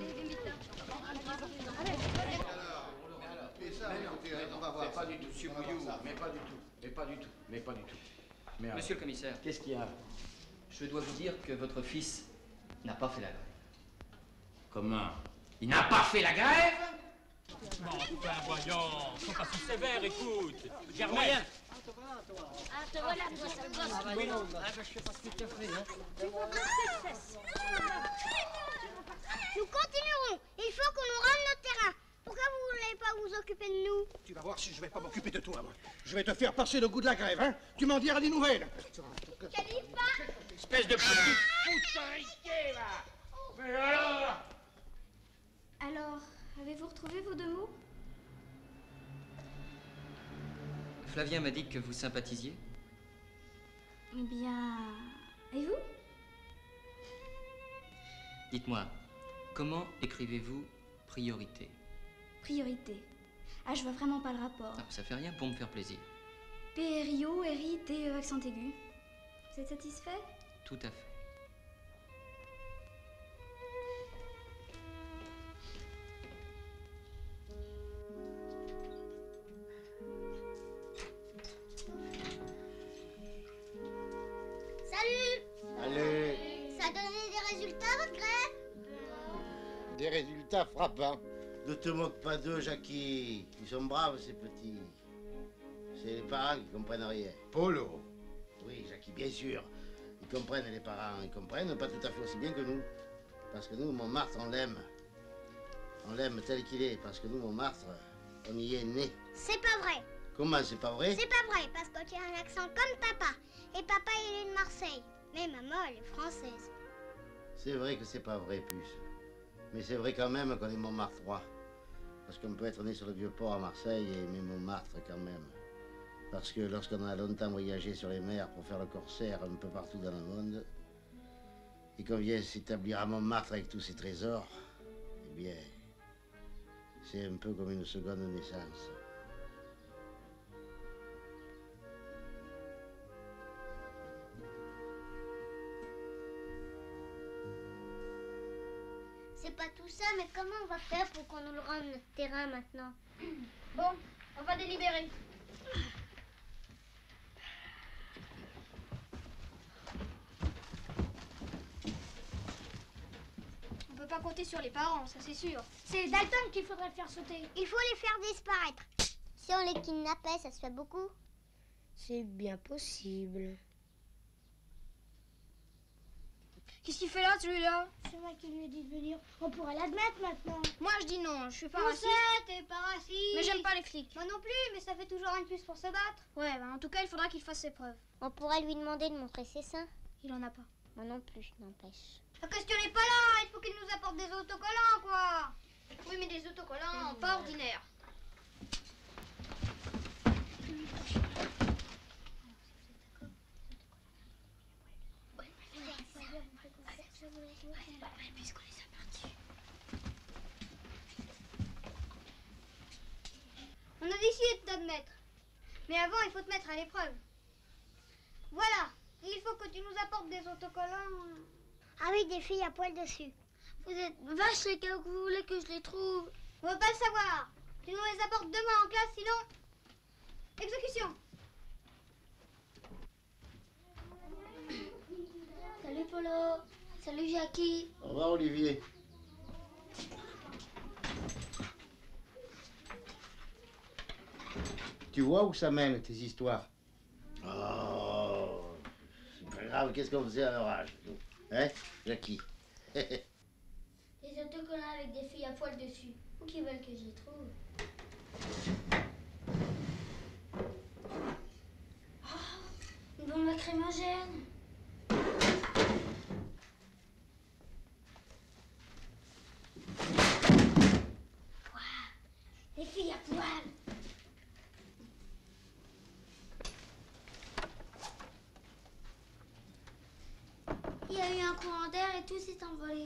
[SPEAKER 11] On va voir. Pas du tout, monsieur Bouillou. Mais pas du tout. Mais pas du tout. Mais pas du tout. Mais
[SPEAKER 18] Monsieur le commissaire.
[SPEAKER 11] Qu'est-ce qu'il y a?
[SPEAKER 18] Je dois vous dire que votre fils n'a pas fait la grève.
[SPEAKER 11] Comment?
[SPEAKER 16] Il n'a pas fait la grève?
[SPEAKER 10] Non, enfin, voyons, faut pas si sévère, écoute. Germain.
[SPEAKER 21] Ah, te voilà, toi, ça me gosse.
[SPEAKER 10] Oui, non.
[SPEAKER 21] Ah, bah, je sais pas ce que tu as fait, hein.
[SPEAKER 2] Nous continuerons. Il faut qu'on nous rende notre terrain. Pourquoi vous voulez pas vous occuper de nous?
[SPEAKER 9] Tu vas voir si je vais pas m'occuper de toi, moi. Je vais te faire passer le goût de la grève, hein. Tu m'en diras des nouvelles.
[SPEAKER 2] Khalifa!
[SPEAKER 16] Espèce de petit foutariqué, là. Mais alors?
[SPEAKER 1] Alors, avez-vous retrouvé vos deux mots?
[SPEAKER 18] Flavien m'a dit que vous sympathisiez.
[SPEAKER 1] Eh bien... Et vous?
[SPEAKER 18] Dites-moi, comment écrivez-vous priorité?
[SPEAKER 1] Priorité. Ah, je vois vraiment pas le rapport.
[SPEAKER 18] Ah, ça fait rien pour me faire plaisir.
[SPEAKER 1] P R I O, R I T E accent aigu. Vous êtes satisfait?
[SPEAKER 18] Tout à fait.
[SPEAKER 2] Salut!
[SPEAKER 7] Allez,
[SPEAKER 2] Ça a donné des résultats, votre grève?
[SPEAKER 7] des résultats frappants. Ne te moque pas d'eux, Jackie. Ils sont braves, ces petits. C'est les parents qui comprennent rien.
[SPEAKER 9] Polo.
[SPEAKER 7] Oui, Jackie, bien sûr. Ils comprennent, les parents. Ils comprennent pas tout à fait aussi bien que nous. Parce que nous, Montmartre, on l'aime. On l'aime tel qu'il est. Parce que nous, Montmartre, on y est né.
[SPEAKER 2] C'est pas vrai.
[SPEAKER 7] Comment, c'est pas vrai?
[SPEAKER 2] C'est pas vrai, parce que tu as un accent comme papa. Et papa, il est de Marseille. Mais maman, elle est française.
[SPEAKER 7] C'est vrai que c'est pas vrai, puce. Mais c'est vrai quand même qu'on est Montmartrois. Parce qu'on peut être né sur le Vieux-Port à Marseille et aimer Montmartre quand même. Parce que lorsqu'on a longtemps voyagé sur les mers pour faire le corsaire un peu partout dans le monde, et qu'on vient s'établir à Montmartre avec tous ses trésors, eh bien, c'est un peu comme une seconde naissance.
[SPEAKER 2] C'est pas tout ça, mais comment on va faire pour qu'on nous le rende notre terrain maintenant?
[SPEAKER 6] Bon, on va délibérer. On peut pas compter sur les parents, ça c'est sûr. C'est Dalton qu'il faudrait faire sauter.
[SPEAKER 2] Il faut les faire disparaître. Si on les kidnappait, ça se fait beaucoup?
[SPEAKER 4] C'est bien possible.
[SPEAKER 6] Qu'est-ce qu'il fait là, celui-là?
[SPEAKER 2] C'est moi qui lui ai dit de venir. On pourrait l'admettre maintenant.
[SPEAKER 6] Moi, je dis non, je suis pas
[SPEAKER 2] Où
[SPEAKER 6] raciste.
[SPEAKER 2] c'est? T'es pas raciste.
[SPEAKER 6] Mais j'aime pas les flics.
[SPEAKER 2] Moi non plus, mais ça fait toujours un de plus pour se battre.
[SPEAKER 6] Ouais, bah en tout cas, il faudra qu'il fasse ses preuves.
[SPEAKER 2] On pourrait lui demander de montrer ses seins.
[SPEAKER 6] Il en a pas.
[SPEAKER 2] Moi non plus, n'empêche.
[SPEAKER 6] La question n'est pas là, il faut qu'il nous apporte des autocollants, quoi. Oui, mais des autocollants pas ordinaires.
[SPEAKER 15] Ouais, puisqu'on les a perdus. On a décidé de t'admettre. Mais avant, il faut te mettre à l'épreuve. Voilà. Et il faut que tu nous apportes des autocollants.
[SPEAKER 2] Ah oui, des filles à poil dessus.
[SPEAKER 6] Vous êtes vaches les gars, que vous voulez que je les trouve.
[SPEAKER 15] On veut pas le savoir. Tu nous les apportes demain en classe, sinon... Exécution.
[SPEAKER 6] Salut Polo. Salut Jackie.
[SPEAKER 7] Au revoir, Olivier. Tu vois où ça mène, tes histoires? Oh, c'est pas grave, qu'est-ce qu'on faisait à leur âge? Hein, Jackie?
[SPEAKER 6] Des autocollants avec des filles à poil dessus. Où qui veulent que je les trouve? Oh, une bombe lacrymogène.
[SPEAKER 15] Les filles à poil.
[SPEAKER 6] Il y a eu un courant d'air et tout s'est envolé.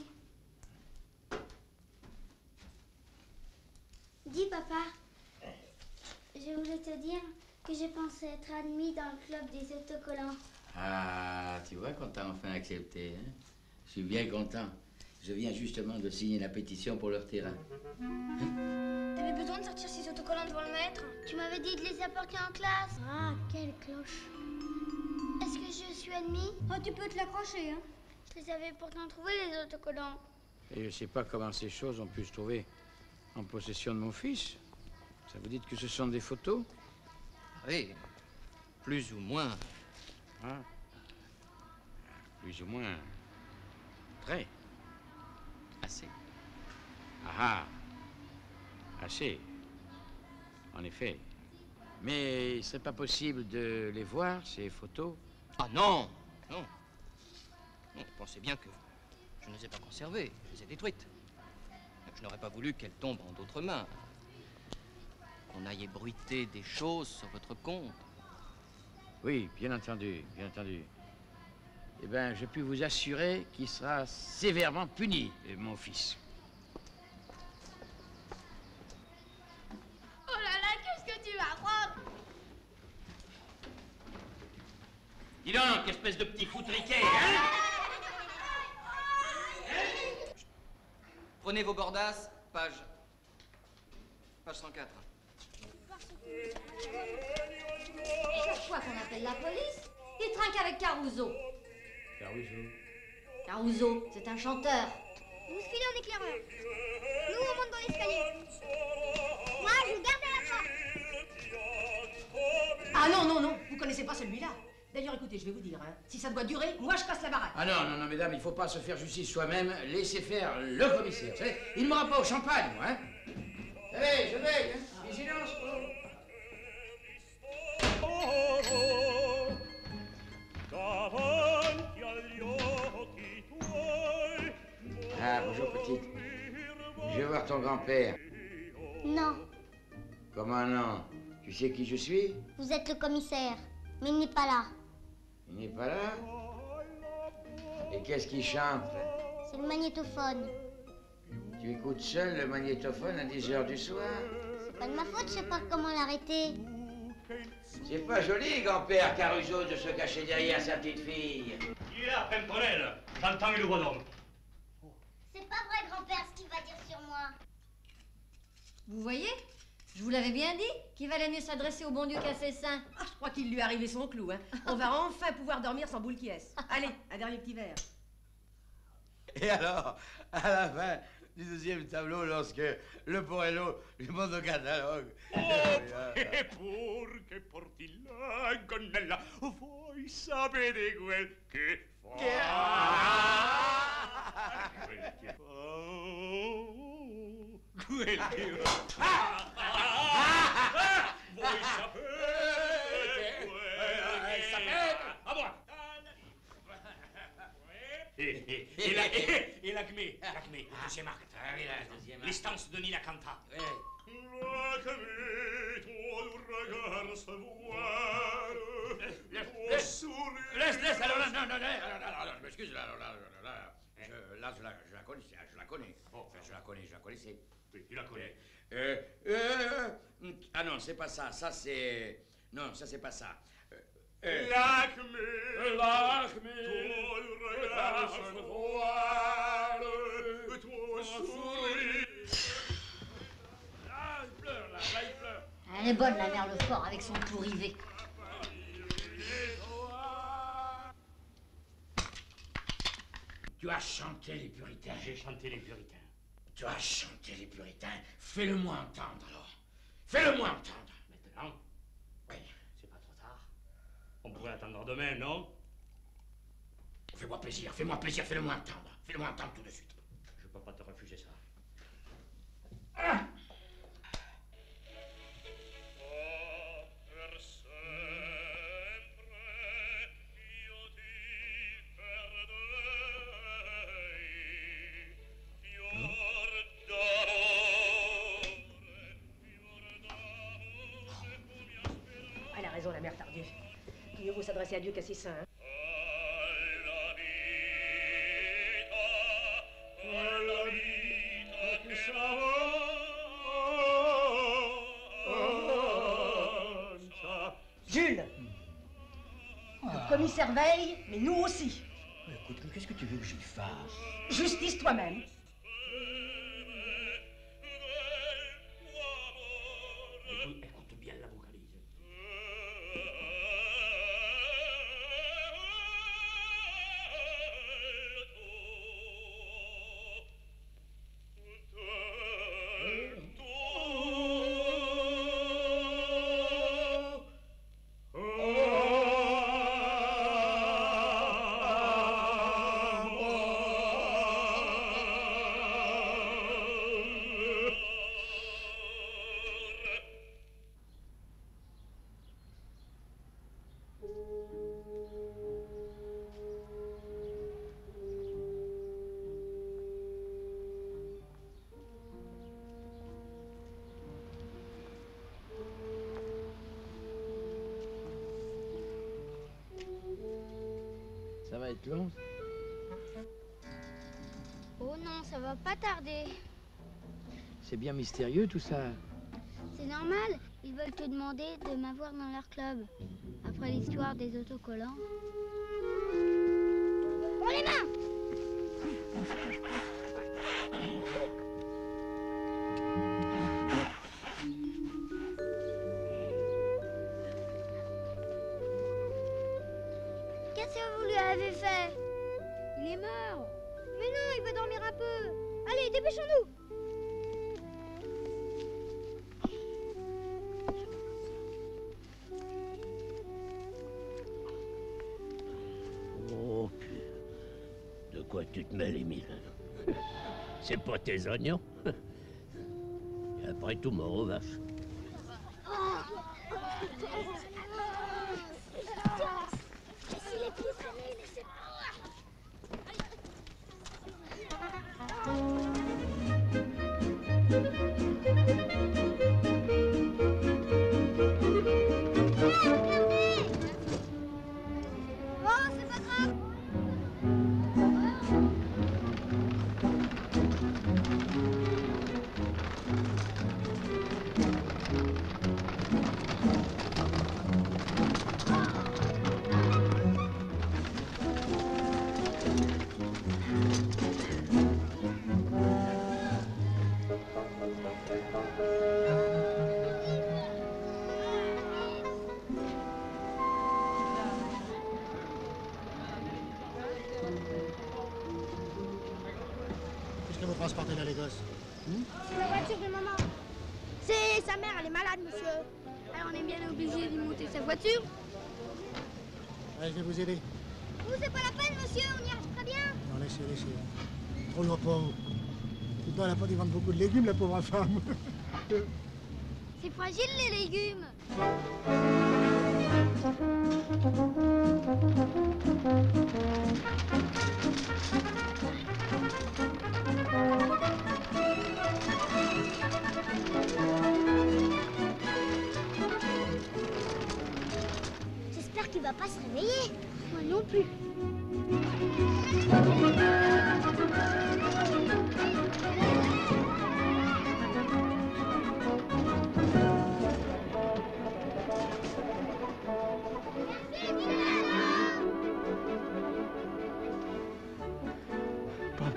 [SPEAKER 6] Dis papa, je voulais te dire que j'ai pensé être admis dans le club des autocollants.
[SPEAKER 16] Ah, tu vois qu'on t'a enfin accepté, hein? Je suis bien content. Je viens justement de signer la pétition pour leur terrain.
[SPEAKER 6] T'avais besoin de sortir ces autocollants devant le maître? Tu m'avais dit de les apporter en classe.
[SPEAKER 2] Ah, quelle cloche.
[SPEAKER 6] Est-ce que je suis admis?
[SPEAKER 15] Oh, tu peux te l'accrocher, hein.
[SPEAKER 6] Je les avais pourtant trouvés, les autocollants.
[SPEAKER 10] Et je sais pas comment ces choses ont pu se trouver en possession de mon fils. Ça vous dit que ce sont des photos?
[SPEAKER 18] Oui, plus ou moins.
[SPEAKER 10] Ah. Plus ou moins. Très.
[SPEAKER 18] Assez.
[SPEAKER 10] Ah ah. Assez. En effet. Mais c'est pas possible de les voir, ces photos?
[SPEAKER 18] Ah non, non. Non, pensez bien que je ne les ai pas conservées, je les ai détruites. Je n'aurais pas voulu qu'elles tombent en d'autres mains. Qu'on aille ébruiter des choses sur votre compte.
[SPEAKER 10] Oui, bien entendu, bien entendu. Eh bien, je puis vous assurer qu'il sera sévèrement puni, mon fils.
[SPEAKER 6] Oh là là, qu'est-ce que tu vas prendre?
[SPEAKER 3] Dis donc, espèce de petit foutriquet, hein?
[SPEAKER 18] Prenez vos gordasses, page... page cent quatre.
[SPEAKER 21] Chaque fois qu'on appelle la police, il trinque avec Caruso.
[SPEAKER 10] Caruso?
[SPEAKER 21] Caruso, c'est un chanteur.
[SPEAKER 15] Vous filez en éclaireur. Nous, on monte dans l'escalier. Moi, je garde à la porte.
[SPEAKER 5] Ah non, non, non, vous connaissez pas celui-là. D'ailleurs, écoutez, je vais vous dire, hein, si ça doit durer, moi je casse la baraque.
[SPEAKER 10] Ah non, non, non, mesdames, il faut pas se faire justice soi-même. Laissez faire le commissaire. Vous savez, il ne m'aura pas au champagne, moi, hein. Allez, je veille, hein. Vigilance. Ah, bonjour, petite. Je vais voir ton grand-père.
[SPEAKER 2] Non,
[SPEAKER 10] Comment non? Tu sais qui je suis?
[SPEAKER 2] vous êtes le commissaire, mais il n'est pas là.
[SPEAKER 10] Il n'est pas là? Et qu'est-ce qu'il chante?
[SPEAKER 2] C'est le magnétophone.
[SPEAKER 10] Tu écoutes seul le magnétophone à dix heures du soir?
[SPEAKER 2] C'est pas de ma faute, je sais pas comment l'arrêter.
[SPEAKER 10] C'est pas joli, grand-père Caruso, de se cacher derrière sa petite fille.
[SPEAKER 3] Il est là, Pimprenelle. J'entends une voix d'homme.
[SPEAKER 2] C'est pas vrai, grand-père, ce qu'il va dire sur moi.
[SPEAKER 21] Vous voyez? Je vous l'avais bien dit qu'il valait mieux s'adresser au bon Dieu qu'à ses saints.
[SPEAKER 5] Ah, je crois qu'il lui est arrivé son clou, hein. On va enfin pouvoir dormir sans boule qui est. Allez, un dernier petit verre.
[SPEAKER 13] Et alors, à la fin du deuxième tableau, lorsque le Porello lui montre le catalogue...
[SPEAKER 12] Oh, e pur che porti la gonnella, voi sapete quel che fa.
[SPEAKER 13] Che...
[SPEAKER 12] Quel che fa... Quel che fa... Voi sapete quel che fa... A moi. Et, et, la, et, et l'acmé, l'acmé, le deuxième acte.
[SPEAKER 16] Ah oui, la deuxième acte.
[SPEAKER 12] L'instance de Nina Canta.
[SPEAKER 16] Oui.
[SPEAKER 12] Laisse, laisse, laisse, alors là, non, non, non,
[SPEAKER 10] Alors, alors, alors, je m'excuse, là, alors là, alors là, Je, là, je la, je la connais, je la connais. Enfin, je la connais, je la connaissais.
[SPEAKER 12] Oui, tu la connais.
[SPEAKER 10] Euh, euh, euh, ah non, c'est pas ça. Ça, c'est... Non, ça, c'est pas ça. Euh, euh,
[SPEAKER 12] L'acme,
[SPEAKER 10] l'acme,
[SPEAKER 12] toi le regard sans voile, toi souris.
[SPEAKER 10] Là, il pleure, là, là, il pleure.
[SPEAKER 21] Elle est bonne, la mère Lefort, avec son tout rivé.
[SPEAKER 16] Tu as chanté les puritains.
[SPEAKER 12] J'ai chanté les puritains.
[SPEAKER 16] Tu as chanté les puritains. Fais-le-moi entendre, alors. Fais-le-moi entendre.
[SPEAKER 12] Maintenant? Oui. C'est pas trop tard. On pourrait attendre demain, non?
[SPEAKER 16] Fais-moi plaisir, fais-moi plaisir, fais-le-moi entendre. Fais-le-moi entendre tout de suite.
[SPEAKER 12] Je peux pas te refuser ça.
[SPEAKER 16] Ah!
[SPEAKER 5] Elle a raison, la mère Tardieu. Mieux vaut s'adresser à Dieu qu'à ses saints. Hein. Jules! Le commissaire veille, mais nous aussi.
[SPEAKER 16] Écoute, mais qu'est-ce que tu veux que j'y fasse?
[SPEAKER 5] Justice toi-même.
[SPEAKER 12] Écoute, écoute bien la vocalise.
[SPEAKER 11] Ça va être long.
[SPEAKER 15] Oh non, ça va pas tarder.
[SPEAKER 11] C'est bien mystérieux tout ça.
[SPEAKER 15] C'est normal, ils veulent te demander de m'avoir dans leur club. Après l'histoire des autocollants. Prends les mains! Qu'est-ce que vous lui avez fait? Il est mort. Mais non, il veut dormir un peu. Allez, dépêchons-nous.
[SPEAKER 17] Oh, puis, de quoi tu te mêles, Émile? C'est pas tes oignons? Et après tout, mort aux vaches.
[SPEAKER 15] Laissez les pieds traîner, laissez. Oh, c'est pas grave.
[SPEAKER 7] Qu'est-ce que vous transportez là, les gosses?
[SPEAKER 15] C'est la voiture de maman. C'est sa mère, elle est malade, monsieur. Alors on est bien obligé de monter sa voiture.
[SPEAKER 7] Allez, je vais vous aider.
[SPEAKER 15] Vous, c'est pas la peine, monsieur, on y arrive très bien.
[SPEAKER 7] Non, laissez, laissez. Trop lourd pour vous. Pourtant, elle n'a pas dû vendre beaucoup de légumes, la pauvre femme.
[SPEAKER 15] C'est fragile, les légumes. J'espère qu'il va pas se réveiller. Moi non plus.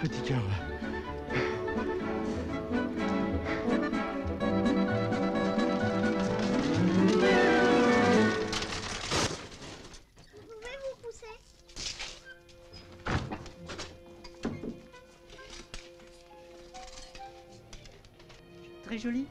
[SPEAKER 8] petit cœur.
[SPEAKER 2] Vous pouvez vous pousser?
[SPEAKER 11] Très joli.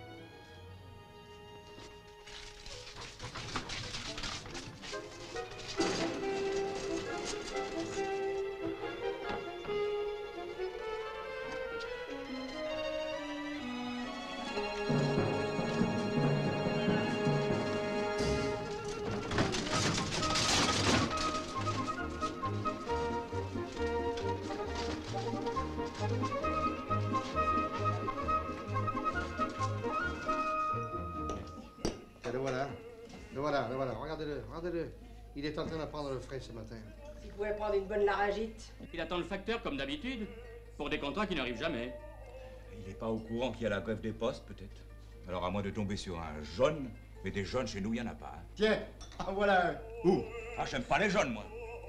[SPEAKER 9] Le voilà. Le voilà, le voilà. Regardez-le, regardez-le. Il est en train de prendre le frais ce matin.
[SPEAKER 5] Il pouvait prendre une bonne laragite.
[SPEAKER 3] Il attend le facteur comme d'habitude, pour des contrats qui n'arrivent jamais.
[SPEAKER 12] Il n'est pas au courant qu'il y a la grève des postes, peut-être. Alors, à moins de tomber sur un jaune, mais des jaunes chez nous, il n'y en a pas. Hein.
[SPEAKER 8] Tiens, en voilà un.
[SPEAKER 12] Où? Ah, j'aime pas les jaunes, moi.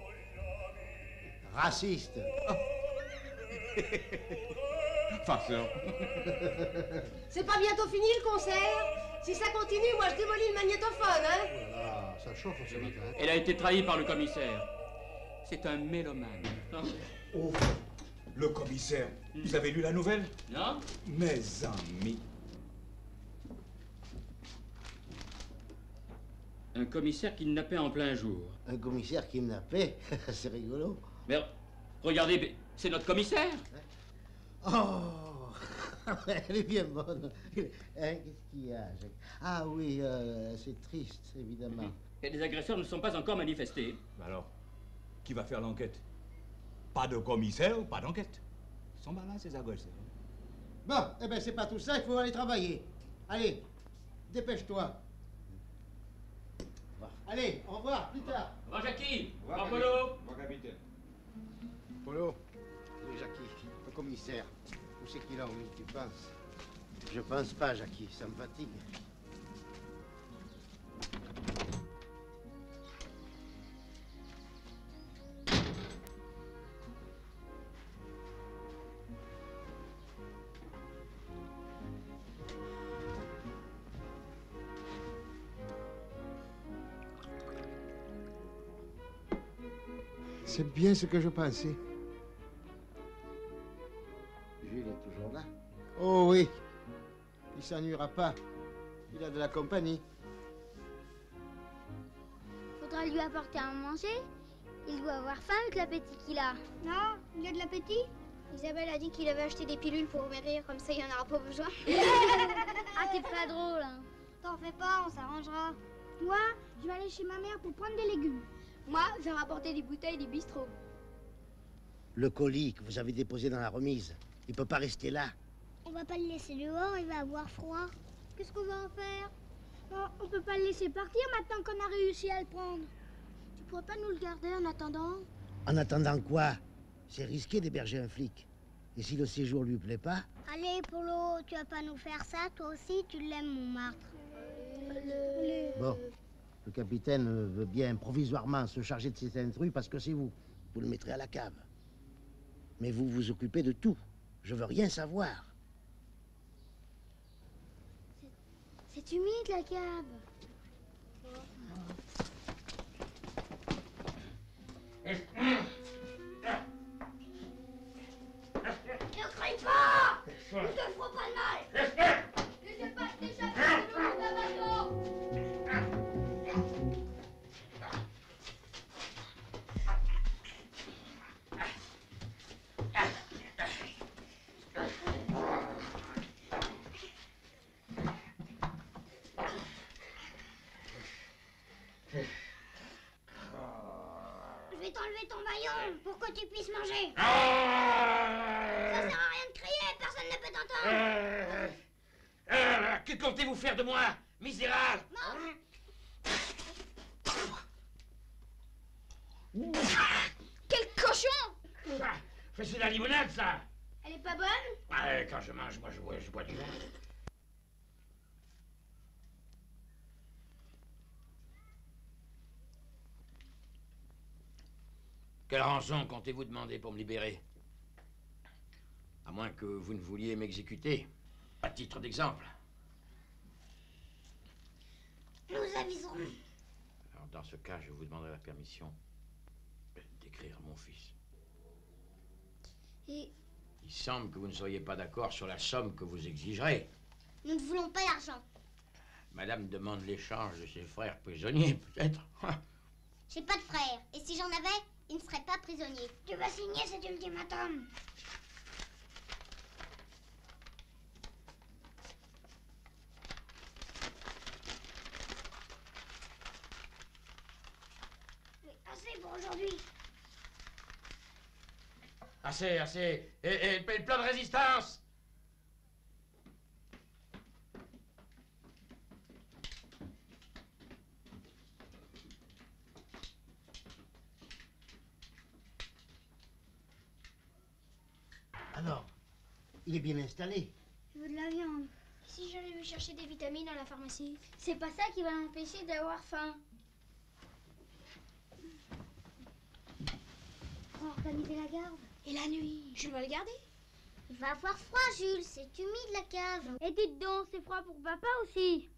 [SPEAKER 7] Raciste.
[SPEAKER 12] Farceur.
[SPEAKER 5] C'est pas bientôt fini le concert? Si ça continue, moi je démolis le magnétophone, hein?
[SPEAKER 9] Voilà, ça chauffe ce matin.
[SPEAKER 3] Elle a été trahie par le commissaire. C'est un mélomane.
[SPEAKER 12] Oh, le commissaire. Vous avez lu la nouvelle?
[SPEAKER 3] Non?
[SPEAKER 12] Mes amis.
[SPEAKER 3] Un commissaire kidnappé en plein jour.
[SPEAKER 7] Un commissaire kidnappé? C'est rigolo.
[SPEAKER 3] Mais regardez, c'est notre commissaire.
[SPEAKER 7] Oh, elle est bien bonne. Hein, qu'est-ce qu'il y a, Jacques? Ah oui, euh, c'est triste, évidemment.
[SPEAKER 3] Et les agresseurs ne sont pas encore manifestés.
[SPEAKER 12] Alors, qui va faire l'enquête? Pas de commissaire, pas d'enquête. Ils sont malins, ces agresseurs.
[SPEAKER 7] Bon, eh ben c'est pas tout ça, il faut aller travailler. Allez, dépêche-toi. Allez, au revoir, plus tard.
[SPEAKER 3] Au revoir, Jackie.
[SPEAKER 12] Au revoir,
[SPEAKER 3] Polo.
[SPEAKER 12] Au revoir, capitaine.
[SPEAKER 9] Polo, oui, Jackie, le commissaire. Où c'est qu'il a, lui, tu penses?
[SPEAKER 7] Je pense pas, Jackie, ça me fatigue.
[SPEAKER 9] C'est bien ce que je pensais.
[SPEAKER 7] Jules est toujours là.
[SPEAKER 9] Oh oui, il s'ennuiera pas. Il a de la compagnie.
[SPEAKER 2] Faudra lui apporter à manger. Il doit avoir faim avec l'appétit qu'il a. Non, il a de l'appétit.
[SPEAKER 6] Isabelle a dit qu'il avait acheté des pilules pour maigrir, comme ça il n'y en aura pas besoin.
[SPEAKER 2] Ah, t'es pas drôle, hein. T'en fais pas, on s'arrangera. Moi, je vais aller chez ma mère pour prendre des légumes.
[SPEAKER 6] Moi, je vais rapporter des bouteilles du bistrot.
[SPEAKER 7] Le colis que vous avez déposé dans la remise, il peut pas rester là.
[SPEAKER 2] On va pas le laisser dehors, il va avoir froid. Qu'est-ce qu'on va en faire? Bon, on peut pas le laisser partir maintenant qu'on a réussi à le prendre. Tu pourrais pas nous le garder en attendant?
[SPEAKER 7] En attendant quoi? C'est risqué d'héberger un flic. Et si le séjour lui plaît pas?
[SPEAKER 2] Allez, Polo, tu vas pas nous faire ça, toi aussi, tu l'aimes, Montmartre. Allez.
[SPEAKER 7] Bon, le capitaine veut bien provisoirement se charger de cet intrus parce que c'est vous. Vous le mettrez à la cave. Mais vous vous occupez de tout. Je veux rien savoir.
[SPEAKER 2] C'est humide, la cave.
[SPEAKER 15] Ne crie pas! Nous te ferons pas de mal!
[SPEAKER 6] Laissez pas d'échapper de l'eau d'un bateau!
[SPEAKER 2] Je vais t'enlever ton maillot pour que tu puisses manger.
[SPEAKER 16] Ah
[SPEAKER 2] Ça sert à rien de crier, personne ne peut t'entendre.
[SPEAKER 16] Euh, euh, que comptez-vous faire de moi, misérable?
[SPEAKER 6] Quel cochon!
[SPEAKER 16] Ah, c'est de la limonade, ça.
[SPEAKER 6] Elle est pas bonne?
[SPEAKER 16] Ouais, quand je mange, moi, je bois, je bois du vin. Quelle rançon comptez-vous demander pour me libérer?
[SPEAKER 10] À moins que vous ne vouliez m'exécuter, à titre d'exemple.
[SPEAKER 15] Nous aviserons.
[SPEAKER 10] Alors, dans ce cas, je vous demanderai la permission d'écrire mon fils.
[SPEAKER 15] Et
[SPEAKER 10] Il semble que vous ne soyez pas d'accord sur la somme que vous exigerez.
[SPEAKER 15] nous ne voulons pas d'argent.
[SPEAKER 10] Madame demande l'échange de ses frères prisonniers, peut-être.
[SPEAKER 15] J'ai pas de frère. Et si j'en avais, il ne serait pas prisonnier. Tu vas signer cet ultimatum. Oui, assez pour aujourd'hui.
[SPEAKER 10] Assez, assez. Et, et le plan de résistance.
[SPEAKER 7] Alors, il est bien installé.
[SPEAKER 2] Je veux de la viande.
[SPEAKER 6] Si j'allais lui chercher des vitamines à la pharmacie, c'est pas ça qui va l'empêcher d'avoir faim.
[SPEAKER 2] Pour organiser la garde.
[SPEAKER 6] Et la nuit, Jules va le garder.
[SPEAKER 15] Il va avoir froid, Jules. C'est humide, la cave.
[SPEAKER 2] Et dites donc, c'est froid pour papa aussi.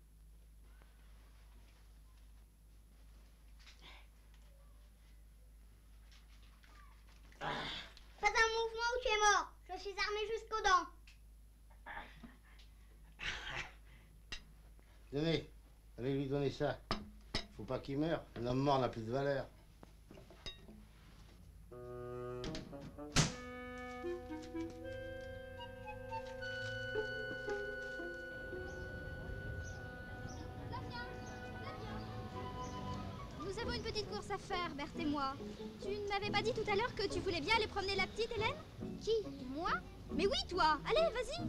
[SPEAKER 15] Pas un mouvement ou tu es mort. Je suis armée jusqu'aux dents.
[SPEAKER 7] Tenez, allez lui donner ça. Faut pas qu'il meure. Un homme mort n'a plus de valeur.
[SPEAKER 1] Nous avons une petite course à faire, Berthe et moi. Tu ne m'avais pas dit tout à l'heure que tu voulais bien aller promener la petite, Hélène? Qui? Moi? Mais oui, toi. Allez, vas-y.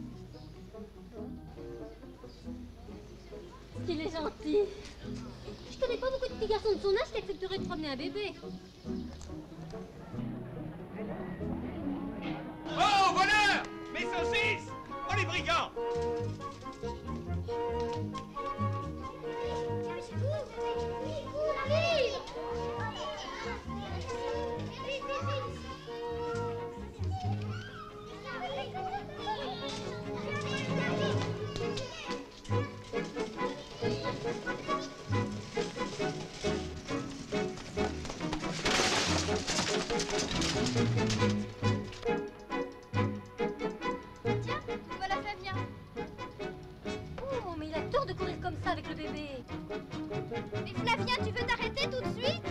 [SPEAKER 14] Il est gentil. Je connais pas beaucoup de petits garçons de son âge qui accepteraient de promener un bébé.
[SPEAKER 12] Oh, voleurs! Mes saucisses! Oh, les brigands!
[SPEAKER 1] Tiens, voilà Flavien.
[SPEAKER 14] Oh, mais il a tort de courir comme ça avec le bébé.
[SPEAKER 1] Mais Flavien, tu veux t'arrêter tout de suite?